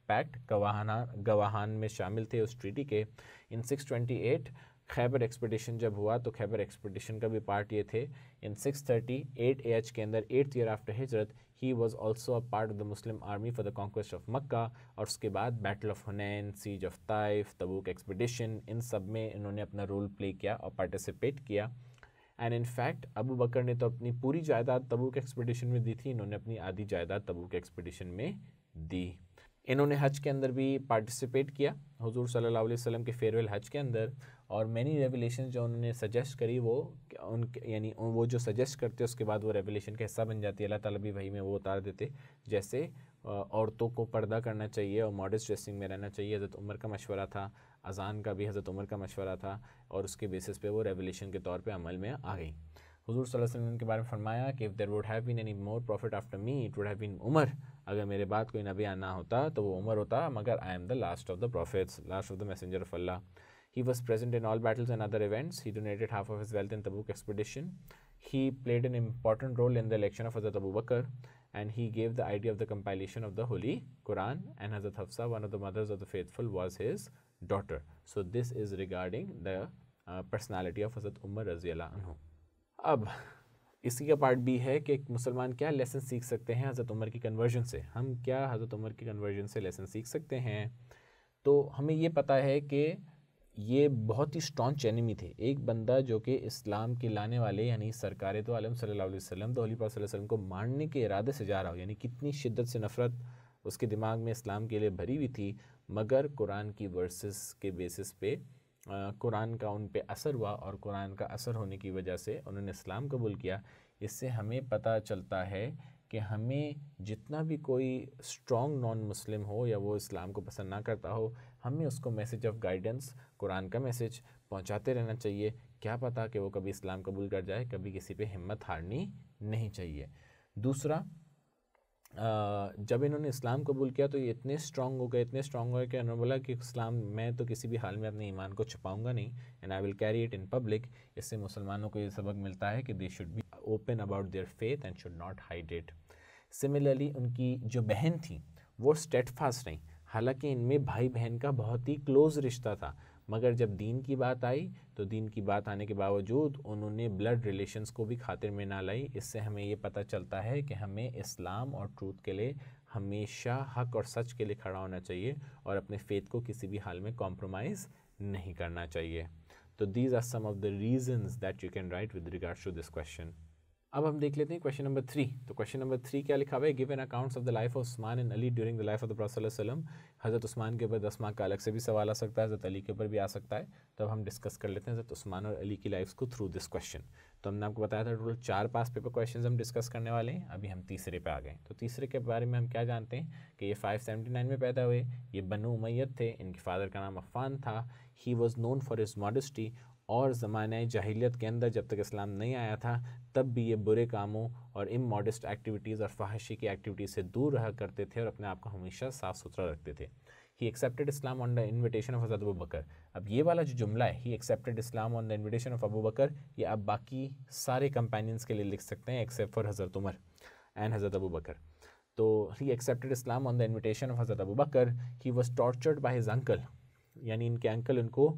pact गवाहाना गवाहान में शामिल थे उस ट्रीटी के। In six twenty eight Khaybar expedition जब हुआ तो खैबर एक्सपीडिशन का भी पार्ट ये थे। In six thirty eight A H के अंदर एट्थ ईयर आफ्टर हिजरत he was also a part of the Muslim army for the conquest of Mecca. और उसके बाद battle of हुनैन, siege of Taif, Tabuk expedition, इन सब में इन्होंने अपना रोल प्ले किया और पार्टिसिपेट किया। And in fact Abu Bakr ने तो अपनी पूरी जायदाद तबूक एक्सपीडिशन में दी थी, इन्होंने अपनी आधी जायदाद तबूक एक्सपीडिशन में दी। इन्होंने हज के अंदर भी पार्टिसिपेट किया हुजूर सल्लल्लाहु अलैहि वसल्लम के फेयरवेल हज के अंदर। और मैनी रेवलेशन जो उन्होंने सजेस्ट करी वो उनके यानी वो जो सजेस्ट करते उसके बाद वो रेवलेशन का हिस्सा बन जाती है, अल्लाह ताला भी वही में वो उतार देते। जैसे औरतों को पर्दा करना चाहिए और मॉडेस्ट ड्रेसिंग में रहना चाहिए, हज़रत उमर का मशवरा था। अज़ान का भी हज़रत उमर का मशवरा था और उसके बेसिस पे वो रेवलेशन के तौर पे अमल में आ गई। हुजूर सल्लल्लाहु अलैहि वसल्लम के बारे में फरमाया कि if there would have been any more prophet after me it would have been Umar. अगर मेरे बाद कोई नबी आना होता तो वो उमर होता, मगर I am the last of the prophets, last of the messenger of Allah. He was present in all battles and other events. He donated half of his wealth in Tabuk expedition. He played an important role in the election of Hazrat Abu Bakr, and he gave the idea of the compilation of the Holy Quran. And Hazrat Hafsa, one of the mothers of the faithful, was his daughter. So this is regarding the uh, personality of Hazrat Umar रज़ियल्लाहु अन्हु. अब इसी का पार्ट भी है कि एक मुसलमान क्या लेसन सीख सकते हैं हज़रत उमर की कन्वर्जन से। हम क्या हज़रत उमर की कन्वर्जन से लेसन सीख सकते हैं? तो हमें ये पता है कि ये बहुत ही स्टॉन्च एनिमी थे। एक बंदा जो कि इस्लाम के लाने वाले यानी सरकार तो आलम सल्लल्लाहु अलैहि वसल्लम तो अली प्रॉफेट सल्लल्लाहु अलैहि वसल्लम को मारने के इरादे से जा रहा हो, यानी कितनी शिद्दत से नफ़रत उसके दिमाग में इस्लाम के लिए भरी हुई थी, मगर कुरान की वर्सेस के बेसिस पे कुरान का उन पे असर हुआ और कुरान का असर होने की वजह से उन्होंने इस्लाम कबूल किया। इससे हमें पता चलता है कि हमें जितना भी कोई स्ट्रॉन्ग नॉन मुस्लिम हो या वो इस्लाम को पसंद ना करता हो, हमें उसको मैसेज ऑफ गाइडेंस, कुरान का मैसेज पहुंचाते रहना चाहिए। क्या पता कि वो कभी इस्लाम कबूल कर जाए, कभी किसी पे हिम्मत हारनी नहीं चाहिए। दूसरा, जब इन्होंने इस्लाम कबूल किया तो ये इतने स्ट्रॉन्ग हो गए इतने स्ट्रॉन्ग हो गए कि उन्होंने बोला कि इस्लाम मैं तो किसी भी हाल में अपने ईमान को छुपाऊंगा नहीं, and I will carry it in public. इससे मुसलमानों को ये सबक मिलता है कि they should be open about their faith and should not hide it. Similarly उनकी जो बहन थी वो स्टेडफास्ट रहीं, हालांकि इनमें भाई बहन का बहुत ही क्लोज़ रिश्ता था, मगर जब दीन की बात आई तो दीन की बात आने के बावजूद उन्होंने ब्लड रिलेशंस को भी खातिर में ना लाई। इससे हमें ये पता चलता है कि हमें इस्लाम और ट्रूथ के लिए हमेशा हक और सच के लिए खड़ा होना चाहिए और अपने फेथ को किसी भी हाल में कॉम्प्रोमाइज़ नहीं करना चाहिए। तो these are some of the reasons that you can write with regards to this question. अब हम देख लेते हैं क्वेश्चन नंबर थ्री। तो क्वेश्चन नंबर थ्री क्या लिखा हुआ है? Give an accounts of the life of Usman and Ali during the life of the prophet सल्लल्लाहु अलैहि वसल्लम। हज़रत उस्मान के ऊपर दस मार्क का अलग से भी सवाल आ सकता है, हज़रत अली के ऊपर भी आ सकता है। तो अब हम डिस्कस कर लेते हैं हज़रत उस्मान और अली की लाइफ्स को थ्रू दिस क्वेश्चन। तो हमने आपको बताया था टोटल चार पास पेपर क्वेश्चन हम डिस्कस करने वाले हैं। अभी हम तीसरे पे आ गए। तो तीसरे के बारे में हम क्या जानते हैं कि ये फाइव सेवेंटी नाइन में पैदा हुए, ये बनु उमैयद थे, इनके फादर का नाम अफ़ान था। He was known for his modesty, और ज़माने जाहिलियत के अंदर जब तक इस्लाम नहीं आया था तब भी ये बुरे कामों और इमॉडेस्ट एक्टिविटीज़ और फहाशी की एक्टिविटीज़ से दूर रहा करते थे और अपने आप को हमेशा साफ़ सुथरा रखते थे। He accepted Islam on the invitation of Hazrat Abu Bakr. अब ये वाला जो जुमला है, he accepted Islam on the invitation of Abu Bakr, ये आप बाकी सारे कंपेनियंस के लिए लिख सकते हैं एक्सेप्ट फॉर हज़रत उमर एंड हज़रत अबू बकर। तो he accepted Islam on the invitation of Hazrat Abu Bakr. He was tortured by his uncle, यानी इनके अंकल उनको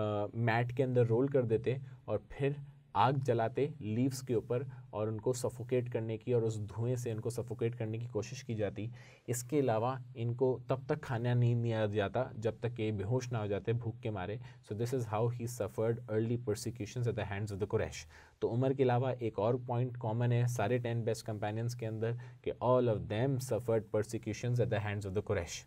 मैट के अंदर रोल कर देते और फिर आग जलाते लीव्स के ऊपर और उनको सफोकेट करने की और उस धुएं से इनको सफोकेट करने की कोशिश की जाती। इसके अलावा इनको तब तक खाना नहीं दिया जाता जब तक ये बेहोश ना हो जाते भूख के मारे। So this is how he suffered early persecutions at the hands of the Quraysh. तो उमर के अलावा एक और पॉइंट कॉमन है सारे टेन बेस्ट कंपेनियंस के अंदर कि all of them suffered persecutions at the hands of the Quraish.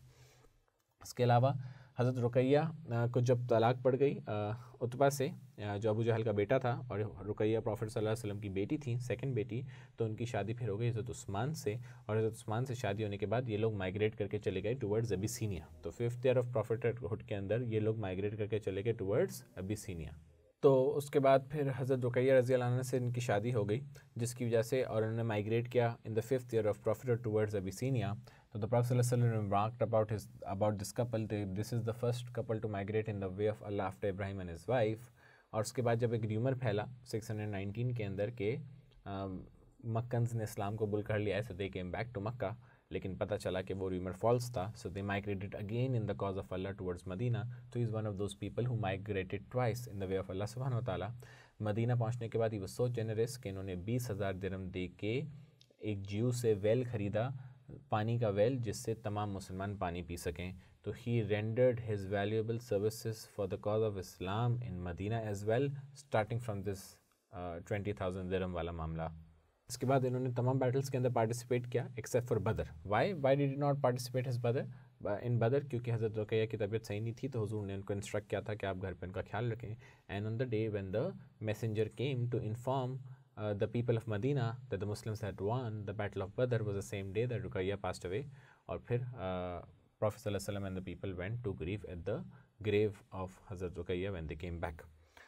इसके अलावा हज़रत रुकैया को जब तलाक पड़ गई उतबा से, जो अबू जहल का बेटा था, और रुकैया प्रॉफिट सल्लल्लाहु अलैहि वसल्लम की बेटी थी, सेकंड बेटी, तो उनकी शादी फिर हो गई हज़रत उस्मान से। और हज़रत उस्मान से शादी होने के बाद ये लोग माइग्रेट करके चले गए टुवर्ड्स अबिसीनिया। तो फिफ्थ ईयर ऑफ प्रॉफिटहुड के अंदर ये लोग माइग्रेट करके चले गए टुवर्ड्स अबिसीनिया। तो उसके बाद फिर हज़रत रुकैया रज़ियल्लाहु अन्हा से इनकी शादी हो गई, जिसकी वजह से और उन्होंने माइग्रेट किया in the fifth year of prophethood towards Abyssinia. तो द प्रॉफेट सल्लल्लाहु अलैहि वसल्लम remarked about his about this couple, this is the first couple to migrate in the way of Allah after Ibrahim and his wife। और उसके बाद जब एक र्यूमर फैला सिक्स हंड्रेड नाइनटीन के अंदर के मक्कन्स ने इस्लाम को कबूल कर लिया है, so they came back to मक्का। लेकिन पता चला कि वो रूमर फॉल्स था. So they migrated again in the cause of Allah towards Medina. तो is one of those people who migrated twice in the way of Allah सुब्हानहू व तआला. मदीना पहुँचने के बाद ही वो सो जेनरस कि इन्होंने बीस हज़ार दिरहम दे के एक ज्यू से वेल ख़रीदा, पानी का वेल, जिससे तमाम मुसलमान पानी पी सकें. तो he rendered his valuable services for the cause of Islam in Medina as well, starting from this twenty thousand dirham वाला मामला. इसके बाद इन्होंने तमाम बैटल्स के अंदर पार्टिसिपेट किया except for Badr. Why why did not participate his Badr in बदर? क्योंकि हज़रत रुकैया की तबीयत सही नहीं थी, तो हुजूर ने उनको इंस्ट्रक्ट किया था कि आप घर पे उनका ख्याल रखें. And on the day when the messenger came to inform Uh, the people of Medina that the Muslims had won the battle of Badr was the same day that Ruqayya passed away. और फिर uh, Prophet sallallahu alaihi wasallam and the people went to grieve at the grave of Hazrat Ruqayya when they came back.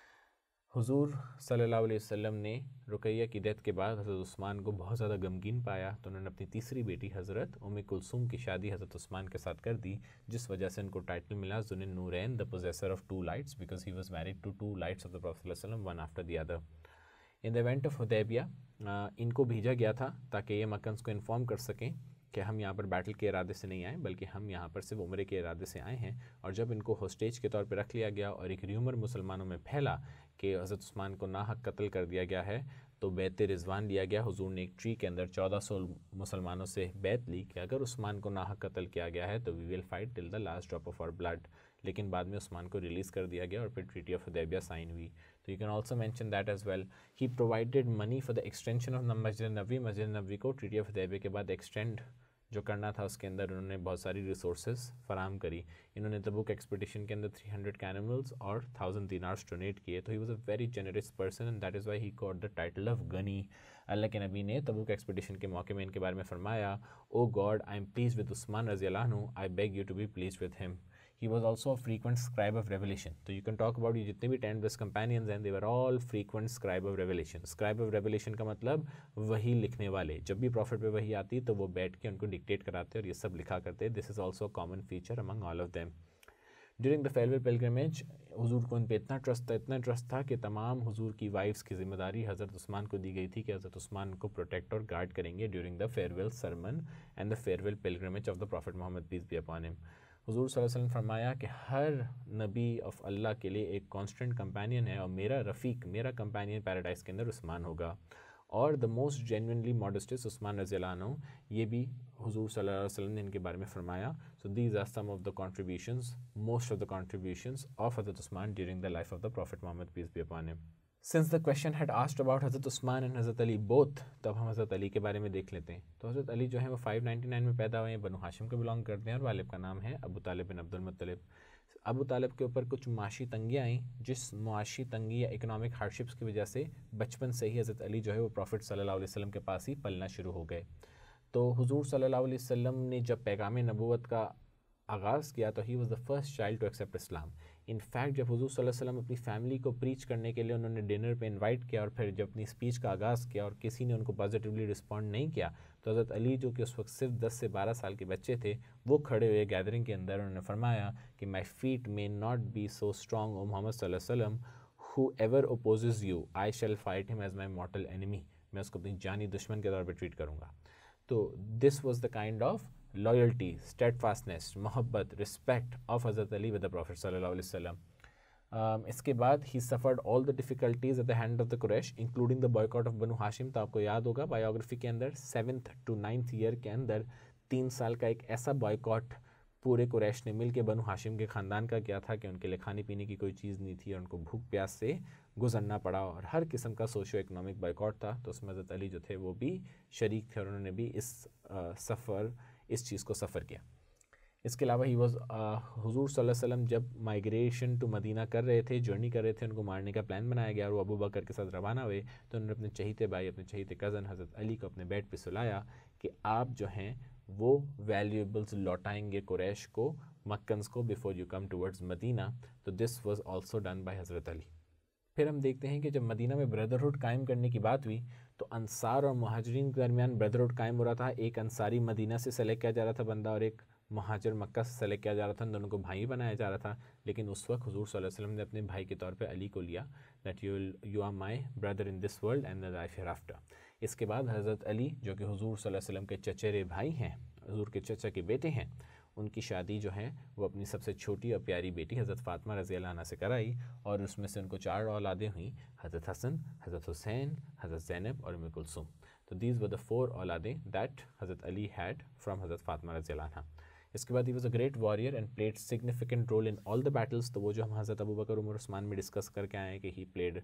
हुजूर सल्लल्लाहु अलैहि वसल्लम ने रुकैया की डेथ के बाद हज़रत उस्मान को बहुत ज़्यादा गमगीन पाया, तो उन्होंने अपनी तीसरी बेटी हज़रत उम्मे कुलसूम की शादी हज़रत उस्मान के साथ कर दी, जिस वजह से उनको टाइटल मिला ज़ुन नूरैन, the possessor of two lights, because he was married to two lights of the prophet सल्लल्लाहु अलैहि वसल्लम, one after the other. In the event of Hudaibiya इनको भेजा गया था ताकि ये मक्कन्स को इन्फॉर्म कर सकें कि हम यहाँ पर बैटल के इरादे से नहीं आए, बल्कि हम यहाँ पर सिर्फ उम्रे के इरादे से आए हैं. और जब इनको होस्टेज के तौर पर रख लिया गया और एक र्यूमर मुसलमानों में फैला कि हज़रत उस्मान को नाहक कत्ल कर दिया गया है, तो बैत रिजवान लिया गया. हुजूर ने एक ट्री के अंदर चौदह सौ मुसलमानों से बैत ली कि अगर उस्मान को नाहक कत्ल किया गया है तो we will fight till the last drop of our blood. लेकिन बाद में उस्मान को रिलीज़ कर दिया गया और फिर ट्रीटी ऑफ हुदैबिया साइन हुई. तो you can also mention that as well. He provided money for the extension of मस्जिद नबी. मस्जिद नबी को ट्रीटी ऑफ हुदैबिया के बाद एक्सटेंड जो करना था, उसके अंदर उन्होंने बहुत सारी रिसोर्सेज फराम करी. इन्होंने तबूक एक्सपीडिशन के अंदर थ्री हंड्रेड कैनिमल्स और थाउजेंड दिनार्स डोनेट किए. तो he was a very generous person and that is why he got the title of Ghani. Allah के नबी ने तबूक एक्सपीडिशन के मौके में इनके बारे में फरमाया, O God, I am please with Usman रज़ी अल्लाह अन्हु, I beg you to be please with him. He was also a frequent scribe of revelation. तो you can talk about ये जितने भी ten best companions हैं, they were all frequent scribe of revelation. Scribe of revelation का मतलब वही लिखने वाले. जब भी प्रॉफिट पे वही आती तो वो बैठ के उनको डिक्टेट कराते और ये सब लिखा करते. This is also a common feature among all of them. During the farewell pilgrimage, हुजूर को इन पे इतना ट्रस्ट था इतना ट्रस्ट था कि तमाम हुजूर की वाइफ्स की जिम्मेदारी हज़रत उस्मान को दी गई थी कि हज़रत उस्मान को प्रोटेक्ट और गार्ड करेंगे during the farewell sermon and the farewell pilgrimage of the prophet Muhammad peace be upon him. हुजूर सल्लल्लाहु अलैहि वसल्लम फरमाया कि हर नबी ऑफ अल्लाह के लिए एक कांस्टेंट कंपेनियन है और मेरा रफ़ीक, मेरा कंपेनियन पैराडाइज के अंदर उस्मान होगा. और the most genuinely modestest Usman रज़ी अल्लाह अन्हु, ये भी हुजूर सल्लल्लाहु अलैहि वसल्लम ने इनके बारे में फरमाया. So these are some of the contributions, most of the contributions of Hazrat Usman during the life of the prophet Muhammad peace be upon him. Since the question had asked about Hazrat Usman and हज़रत अली बोथ, तब हम हज़रत अली के बारे में देख लेते हैं. तो हज़रत अली जो है वो फाइव नाइन्टी नाइन में पैदा हुए हैं, बनु हाशिम को बिलोंग करते हैं और वालिद का नाम है अबू तालिब बिन अब्दुल मुत्तलिब. अबू तालिब के ऊपर कुछ माशी तंगियाँ आई, जिस मुआशी तंगी या इकोनॉमिक हार्डशिप्स की वजह से बचपन से ही हज़रत अली जो है वो प्रॉफिट सल्लल्लाहु अलैहि वसल्लम के पास ही पलना शुरू हो गए. तो हुजूर सल्लल्लाहु अलैहि वसल्लम ने जब पैगाम नबूवत का आगाज़ किया तो he was the first child to accept Islam. In fact जब हुजूर सल्लल्लाहु अलैहि वसल्लम अपनी फैमिली को प्रीच करने के लिए उन्होंने डिनर पे इनवाइट किया और फिर जब अपनी स्पीच का आगाज़ किया और किसी ने उनको पॉजिटिवली रिस्पॉन्ड नहीं किया, तो हज़रत अली जो कि उस वक्त सिर्फ दस से बारह साल के बच्चे थे, वो खड़े हुए गैदरिंग के अंदर उन्होंने फरमाया कि my feet may not be so strong O Muhammad सल्लल्लाहु अलैहि वसल्लम, whoever opposes you I shall fight him as my mortal enemy. मैं उसको अपनी जानी दुश्मन के तौर पर ट्रीट करूँगा. तो this was the kind of loyalty, steadfastness, मोहब्बत, respect of Hazrat Ali with the prophet सल्लल्लाहु अलैहि वसल्लम. Um, इसके बाद he suffered all the difficulties at the hand of the Quraysh including the boycott of Banu Hashim. तो आपको याद होगा बायोग्राफी के अंदर सेवन्थ टू नाइन्थ ईयर के अंदर तीन साल का एक ऐसा बॉयकॉट पूरे कुरैश ने मिल के बनु हाशिम के ख़ानदान का किया था कि उनके लिए खाने पीने की कोई चीज़ नहीं थी और उनको भूख प्यास से गुजरना पड़ा और हर किस्म का सोशो इकनॉमिक बॉयकॉट था. तो उसमें हज़रत अली जो थे वो भी शरीक थे और उन्होंने भी इस सफ़र इस चीज़ को सफ़र किया. इसके अलावा ही वॉज हुजूर सल्लल्लाहु अलैहि वसल्लम जब माइग्रेशन टू मदीना कर रहे थे, जर्नी कर रहे थे, उनको मारने का प्लान बनाया गया और वो अबू बकर के साथ रवाना हुए. तो उन्होंने अपने चहीते भाई, अपने चहीते कज़न हज़रत अली को अपने बेड पे सुलाया कि आप जो हैं वो वैल्यूएबल्स लौटाएंगे कुरैश को, मक्कन्स को, before you come towards Medina. तो this was also done by Hazrat Ali. फिर हम देखते हैं कि जब मदीना में ब्रदरहुड कायम करने की बात हुई तो अंसार और मुहाजिरीन के दरमियान ब्रदरहुड कायम हो रहा था. एक अंसारी मदीना से सेलेक्ट किया जा रहा था बंदा और एक महाजर मक्का से सेलेक्ट किया जा रहा था. दोनों को भाई बनाया जा रहा था. लेकिन उस वक्त हुजूर सल्लल्लाहु अलैहि वसल्लम ने अपने भाई के तौर पे अली को लिया, that you you are my brother in this world and the life hereafter. इसके बाद हज़रत अली जो कि हुजूर सल्लल्लाहु अलैहि वसल्लम के चचेरे भाई हैं, हुजूर के चचा के बेटे हैं, उनकी शादी जो है वो अपनी सबसे छोटी और प्यारी बेटी हज़रत फ़ातिमा रज़ी अल्लाह अन्हा से कराई और उसमें से उनको चार औलादें हुई, हज़रत हसन, हज़रत हुसैन, हज़रत ज़ैनब और उम्मे कुलसूम। तो दीज वर द फोर औलादें that Hazrat Ali had from हज़रत फ़ातिमा रज़ी अल्लाह अन्हा। इसके बाद he was a great warrior and played significant role in all the battles. तो वो जो हम हज़रत अबू बकर उमर उस्मान में डिस्कस करके आए हैं कि he played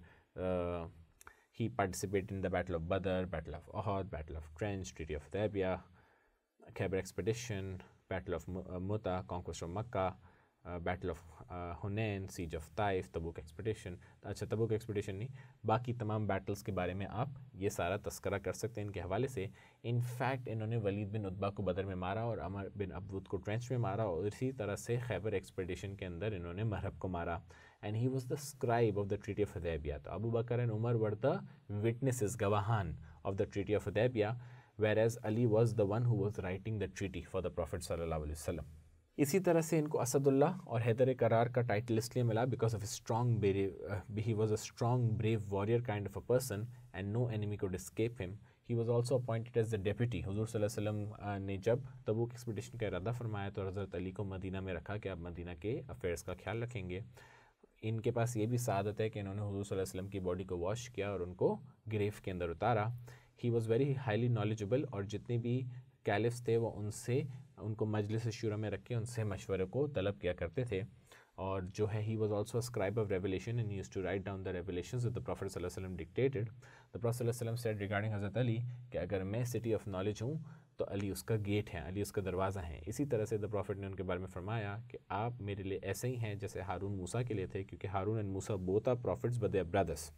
he participate in the battle of बदर, battle of Uhud, battle of trench, treaty of Hudaibiya, Khaibar expedition, battle of Mutah, conquest of Mecca, battle of हुनैन, siege of Taif, Tabuk expedition. अच्छा, तबूक एक्सपेडिशन नहीं, बाकी तमाम बैटल्स के बारे में आप ये सारा तस्करा कर सकते हैं इनके हवाले से। इनफैक्ट इन्होंने वलीद बिन उतबा को बदर में मारा और अमर बिन अब्दूद को ट्रेंच में मारा और इसी तरह से खैबर एक्सपेडिशन के अंदर इन्होंने महरब को मारा। And he was the scribe of the treaty of Hudaibiya. तो Abu Bakr and Umar were the witnesses, गवाहान of the treaty of Hudaibiya, whereas Ali was the one who was writing the treaty for the Prophet sallallahu alaihi wasallam. इसी तरह से इनको असदुल्लाह और हैदर करार का टाइटल इसलिए मिला because of strong he was a strong brave warrior kind of a person and no enemy could escape him. He was also appointed as the deputy. हुजूर सल्लल्लाहु अलैहि वसल्लम ने जब तबूक एक्सपीडिशन का इरादा फरमाया तो हज़रत अली को मदीना में रखा कि आप मदीना के अफेयर्स का ख्याल रखेंगे। इनके पास ये भी सआदत है कि इन्होंने हुजूर सल्लल्लाहु अलैहि वसल्लम की बॉडी को वॉश किया और उनको ग्रेव के अंदर उतारा। He was very highly knowledgeable और जितने भी कैलिफ्स थे वो उनसे उनको मजलिस शुरा में रख के उनसे मशवरे को तलब किया करते थे। और जो है he was also scribe of revelation and used to write down the revelations that the prophet सल्लल्लाहु अलैहि वसल्लम डिक्टेटेड। द प्रॉफिट सल्लल्लाहु अलैहि वसल्लम सेड रिगार्डिंग हज़रत अली कि अगर मैं सिटी ऑफ नॉलेज हूँ तो अली उसका गेट है, अली उसका दरवाज़ा है। इसी तरह से द प्रॉफिट ने उनके बारे में फरमाया कि आप मेरे लिए ऐसे ही हैं जैसे हारून मूसा के लिए थे, क्योंकि Haroon and Musa both are prophets but they are brothers,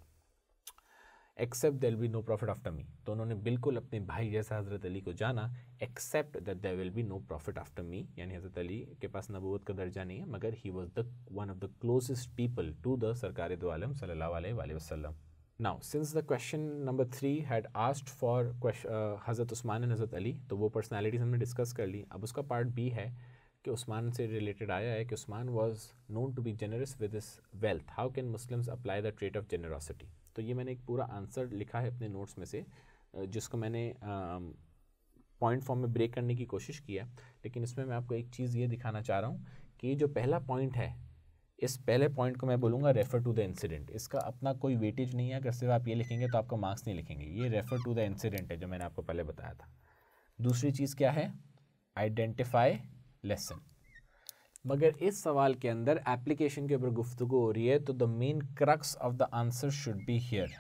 except there will be no prophet after me. तो उन्होंने बिल्कुल अपने भाई जैसा हज़रत अली को जाना, except that there will be no prophet after me, यानी हज़रत अली के पास नबूवत का दर्जा नहीं है मगर he was the one of the closest people to the सरकार दो आलम सल्लल्लाहु अलैहि वसल्लम। Now since the question number three had asked for Hazrat Usman and हज़रत अली, तो वो पर्सनैलिटीज़ हमने डिस्कस कर ली। अब उसका पार्ट बी है कि उस्मान से रिलेटेड आया है कि Usman was known to be generous with his wealth, how can Muslims apply the trait of generosity. तो ये मैंने एक पूरा आंसर लिखा है अपने नोट्स में से, जिसको मैंने पॉइंट फॉर्म में ब्रेक करने की कोशिश की है, लेकिन इसमें मैं आपको एक चीज़ ये दिखाना चाह रहा हूँ कि जो पहला पॉइंट है, इस पहले पॉइंट को मैं बोलूँगा रेफ़र टू द इंसिडेंट। इसका अपना कोई वेटेज नहीं है, अगर सिर्फ आप ये लिखेंगे तो आपको मार्क्स नहीं लिखेंगे। ये रेफ़र टू द इंसिडेंट है जो मैंने आपको पहले बताया था। दूसरी चीज़ क्या है, आइडेंटिफाई लेसन। मगर इस सवाल के अंदर एप्लीकेशन के ऊपर गुफ्तगू हो रही है, तो the main crux of the answer should be here.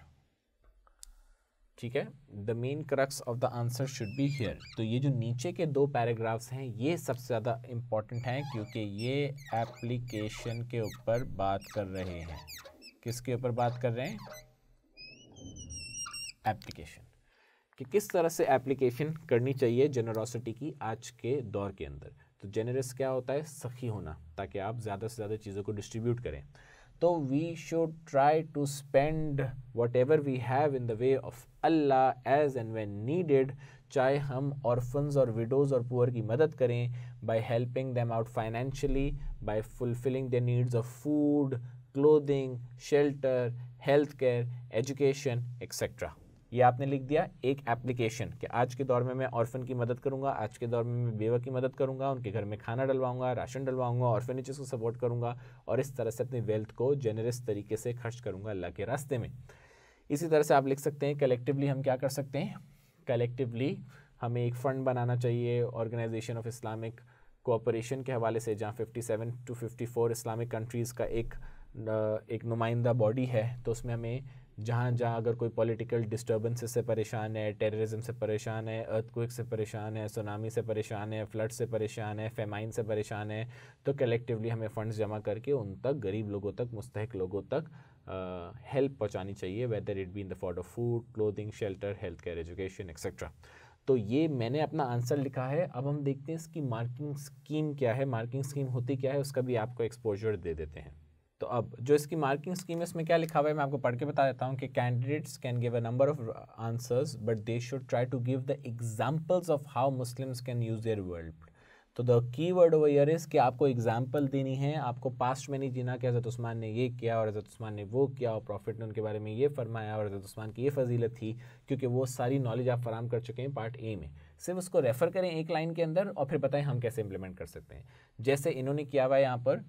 ठीक है, the main crux of the answer should be here. तो ये जो नीचे के दो पैराग्राफ्स हैं ये सबसे ज़्यादा इम्पॉर्टेंट हैं, क्योंकि ये एप्लीकेशन के ऊपर बात कर रहे हैं। किसके ऊपर बात कर रहे हैं, एप्लीकेशन, कि किस तरह से एप्लीकेशन करनी चाहिए जेनरोसिटी की आज के दौर के अंदर। तो जेनरस क्या होता है, सखी होना, ताकि आप ज़्यादा से ज़्यादा चीज़ों को डिस्ट्रीब्यूट करें। तो we should try to spend whatever we have in the way of Allah as and when needed, चाहे हम ऑर्फन्स और विडोज़ और पुअर की मदद करें by helping them out financially, by fulfilling their needs of food, clothing, shelter, health care, education etcetera. ये आपने लिख दिया एक एप्लीकेशन कि आज के दौर में मैं ऑर्फन की मदद करूंगा, आज के दौर में मैं बेवा की मदद करूंगा, उनके घर में खाना डलवाऊंगा, राशन डलवाऊंगा, ऑर्फनेजेस को सपोर्ट करूंगा और इस तरह से अपनी वेल्थ को जेनरस तरीके से खर्च करूंगा अल्लाह के रास्ते में। इसी तरह से आप लिख सकते हैं कलेक्टिवली हम क्या कर सकते हैं, कलेक्टिवली हमें एक फ़ंड बनाना चाहिए ऑर्गेनाइजेशन ऑफ इस्लामिक कोऑपरेशन के हवाले से, जहाँ fifty seven to fifty four Islamic countries का एक एक नुमाइंदा बॉडी है। तो उसमें हमें जहाँ जहाँ अगर कोई पॉलिटिकल डिस्टर्बेंसेस से परेशान है, टेररिज्म से परेशान है, अर्थक्वेक से परेशान है, सुनामी से परेशान है, फ्लड से परेशान है, फेमाइन से परेशान है, तो कलेक्टिवली हमें फ़ंड्स जमा करके उन तक, गरीब लोगों तक, मुस्तहिक लोगों तक हेल्प पहुँचानी चाहिए, whether it be in the form of food, clothing, shelter, health care, education etcetera. तो ये मैंने अपना आंसर लिखा है। अब हम देखते हैं इसकी मार्किंग स्कीम क्या है, मार्किंग स्कीम होती क्या है, उसका भी आपको एक्सपोजर दे देते हैं। तो अब जो इसकी मार्किंग स्कीम है इसमें क्या लिखा हुआ है मैं आपको पढ़ के बता देता हूँ कि candidates can give a number of answers but they should try to give the examples of how Muslims can use their world. तो the key word over here is कि आपको एग्जाम्पल देनी है, आपको पास्ट में नहीं जीना कि हज़रत उस्मान ने ये किया और हज़रत उस्मान ने वो किया और प्रॉफिट ने उनके बारे में ये फरमाया और हज़रत उस्मान की ये फजीलत थी, क्योंकि वो सारी नॉलेज आप फराम कर चुके हैं पार्ट ए में। सिर्फ उसको रेफ़र करें एक लाइन के अंदर और फिर बताएं हम कैसे इंप्लीमेंट कर सकते हैं। जैसे इन्होंने किया हुआ है यहाँ पर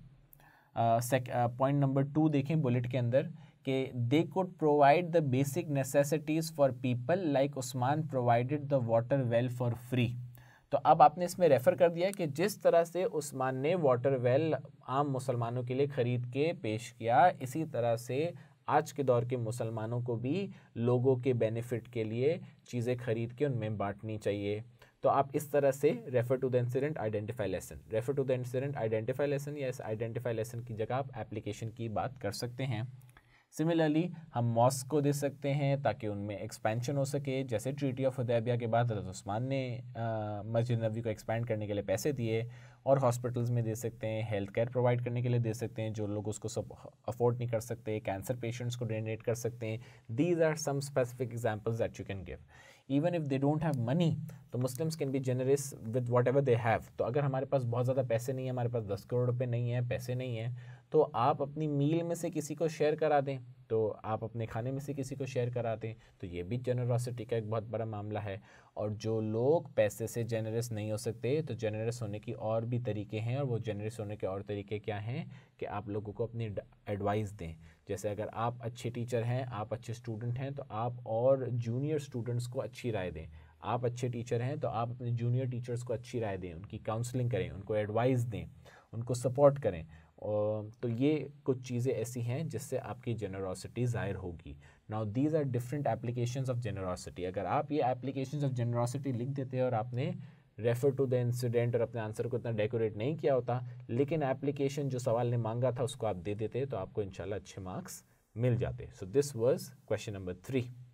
पॉइंट नंबर टू देखें बुलेट के अंदर कि they could provide the basic necessities for people like Usman provided the water well for free. तो अब आपने इसमें रेफ़र कर दिया कि जिस तरह से उस्मान ने वाटर वेल आम मुसलमानों के लिए ख़रीद के पेश किया, इसी तरह से आज के दौर के मुसलमानों को भी लोगों के बेनिफिट के लिए चीज़ें खरीद के उनमें बांटनी चाहिए। तो आप इस तरह से refer to the incident identify lesson, refer to the incident identify lesson या इस आइडेंटिफाई लेसन की जगह आप एप्लीकेशन की बात कर सकते हैं। सिमिलरली हम मॉस्क को दे सकते हैं ताकि उनमें एक्सपेंशन हो सके, जैसे ट्रीटी ऑफ हुदैबिया के बाद हज़रत उस्मान ने मस्जिद नबवी को एक्सपैंड करने के लिए पैसे दिए, और हॉस्पिटल्स में दे सकते हैं, हेल्थ केयर प्रोवाइड करने के लिए दे सकते हैं जो लोग उसको सब अफोर्ड नहीं कर सकते, कैंसर पेशेंट्स को डोनेट कर सकते हैं। These are some specific examples that you can give. Even if they don't have money, तो Muslims can be generous with whatever they have. तो अगर हमारे पास बहुत ज़्यादा पैसे नहीं है, हमारे पास दस करोड़ रुपये नहीं है, पैसे नहीं है, तो आप अपनी मील में से किसी को शेयर करा दें, तो आप अपने खाने में से किसी को शेयर करा दें, तो ये भी जेनरॉसिटी का एक बहुत बड़ा मामला है। और जो लोग पैसे से जेनरस नहीं हो सकते, तो जेनरस होने की और भी तरीके हैं, और वो जेनरस होने के और तरीके क्या हैं कि आप लोगों को अपनी एडवाइस दें। जैसे अगर आप अच्छे टीचर हैं, आप अच्छे स्टूडेंट हैं, तो आप और जूनियर स्टूडेंट्स को अच्छी राय दें। आप अच्छे टीचर हैं तो आप अपने जूनियर टीचर्स को अच्छी राय दें, उनकी काउंसलिंग करें, उनको एडवाइस दें, उनको सपोर्ट करें। और तो ये कुछ चीज़ें ऐसी हैं जिससे आपकी जेनरॉसिटी ज़ाहिर होगी। Now these are different applications of generosity. अगर आप ये एप्लीकेशंस ऑफ जेनरॉसिटी लिख देते हैं और आपने रेफर टू द इंसिडेंट और अपने आंसर को इतना डेकोरेट नहीं किया होता, लेकिन एप्लीकेशन जो सवाल ने मांगा था उसको आप दे देते, तो आपको इंशाल्लाह अच्छे मार्क्स मिल जाते। So this was question number three.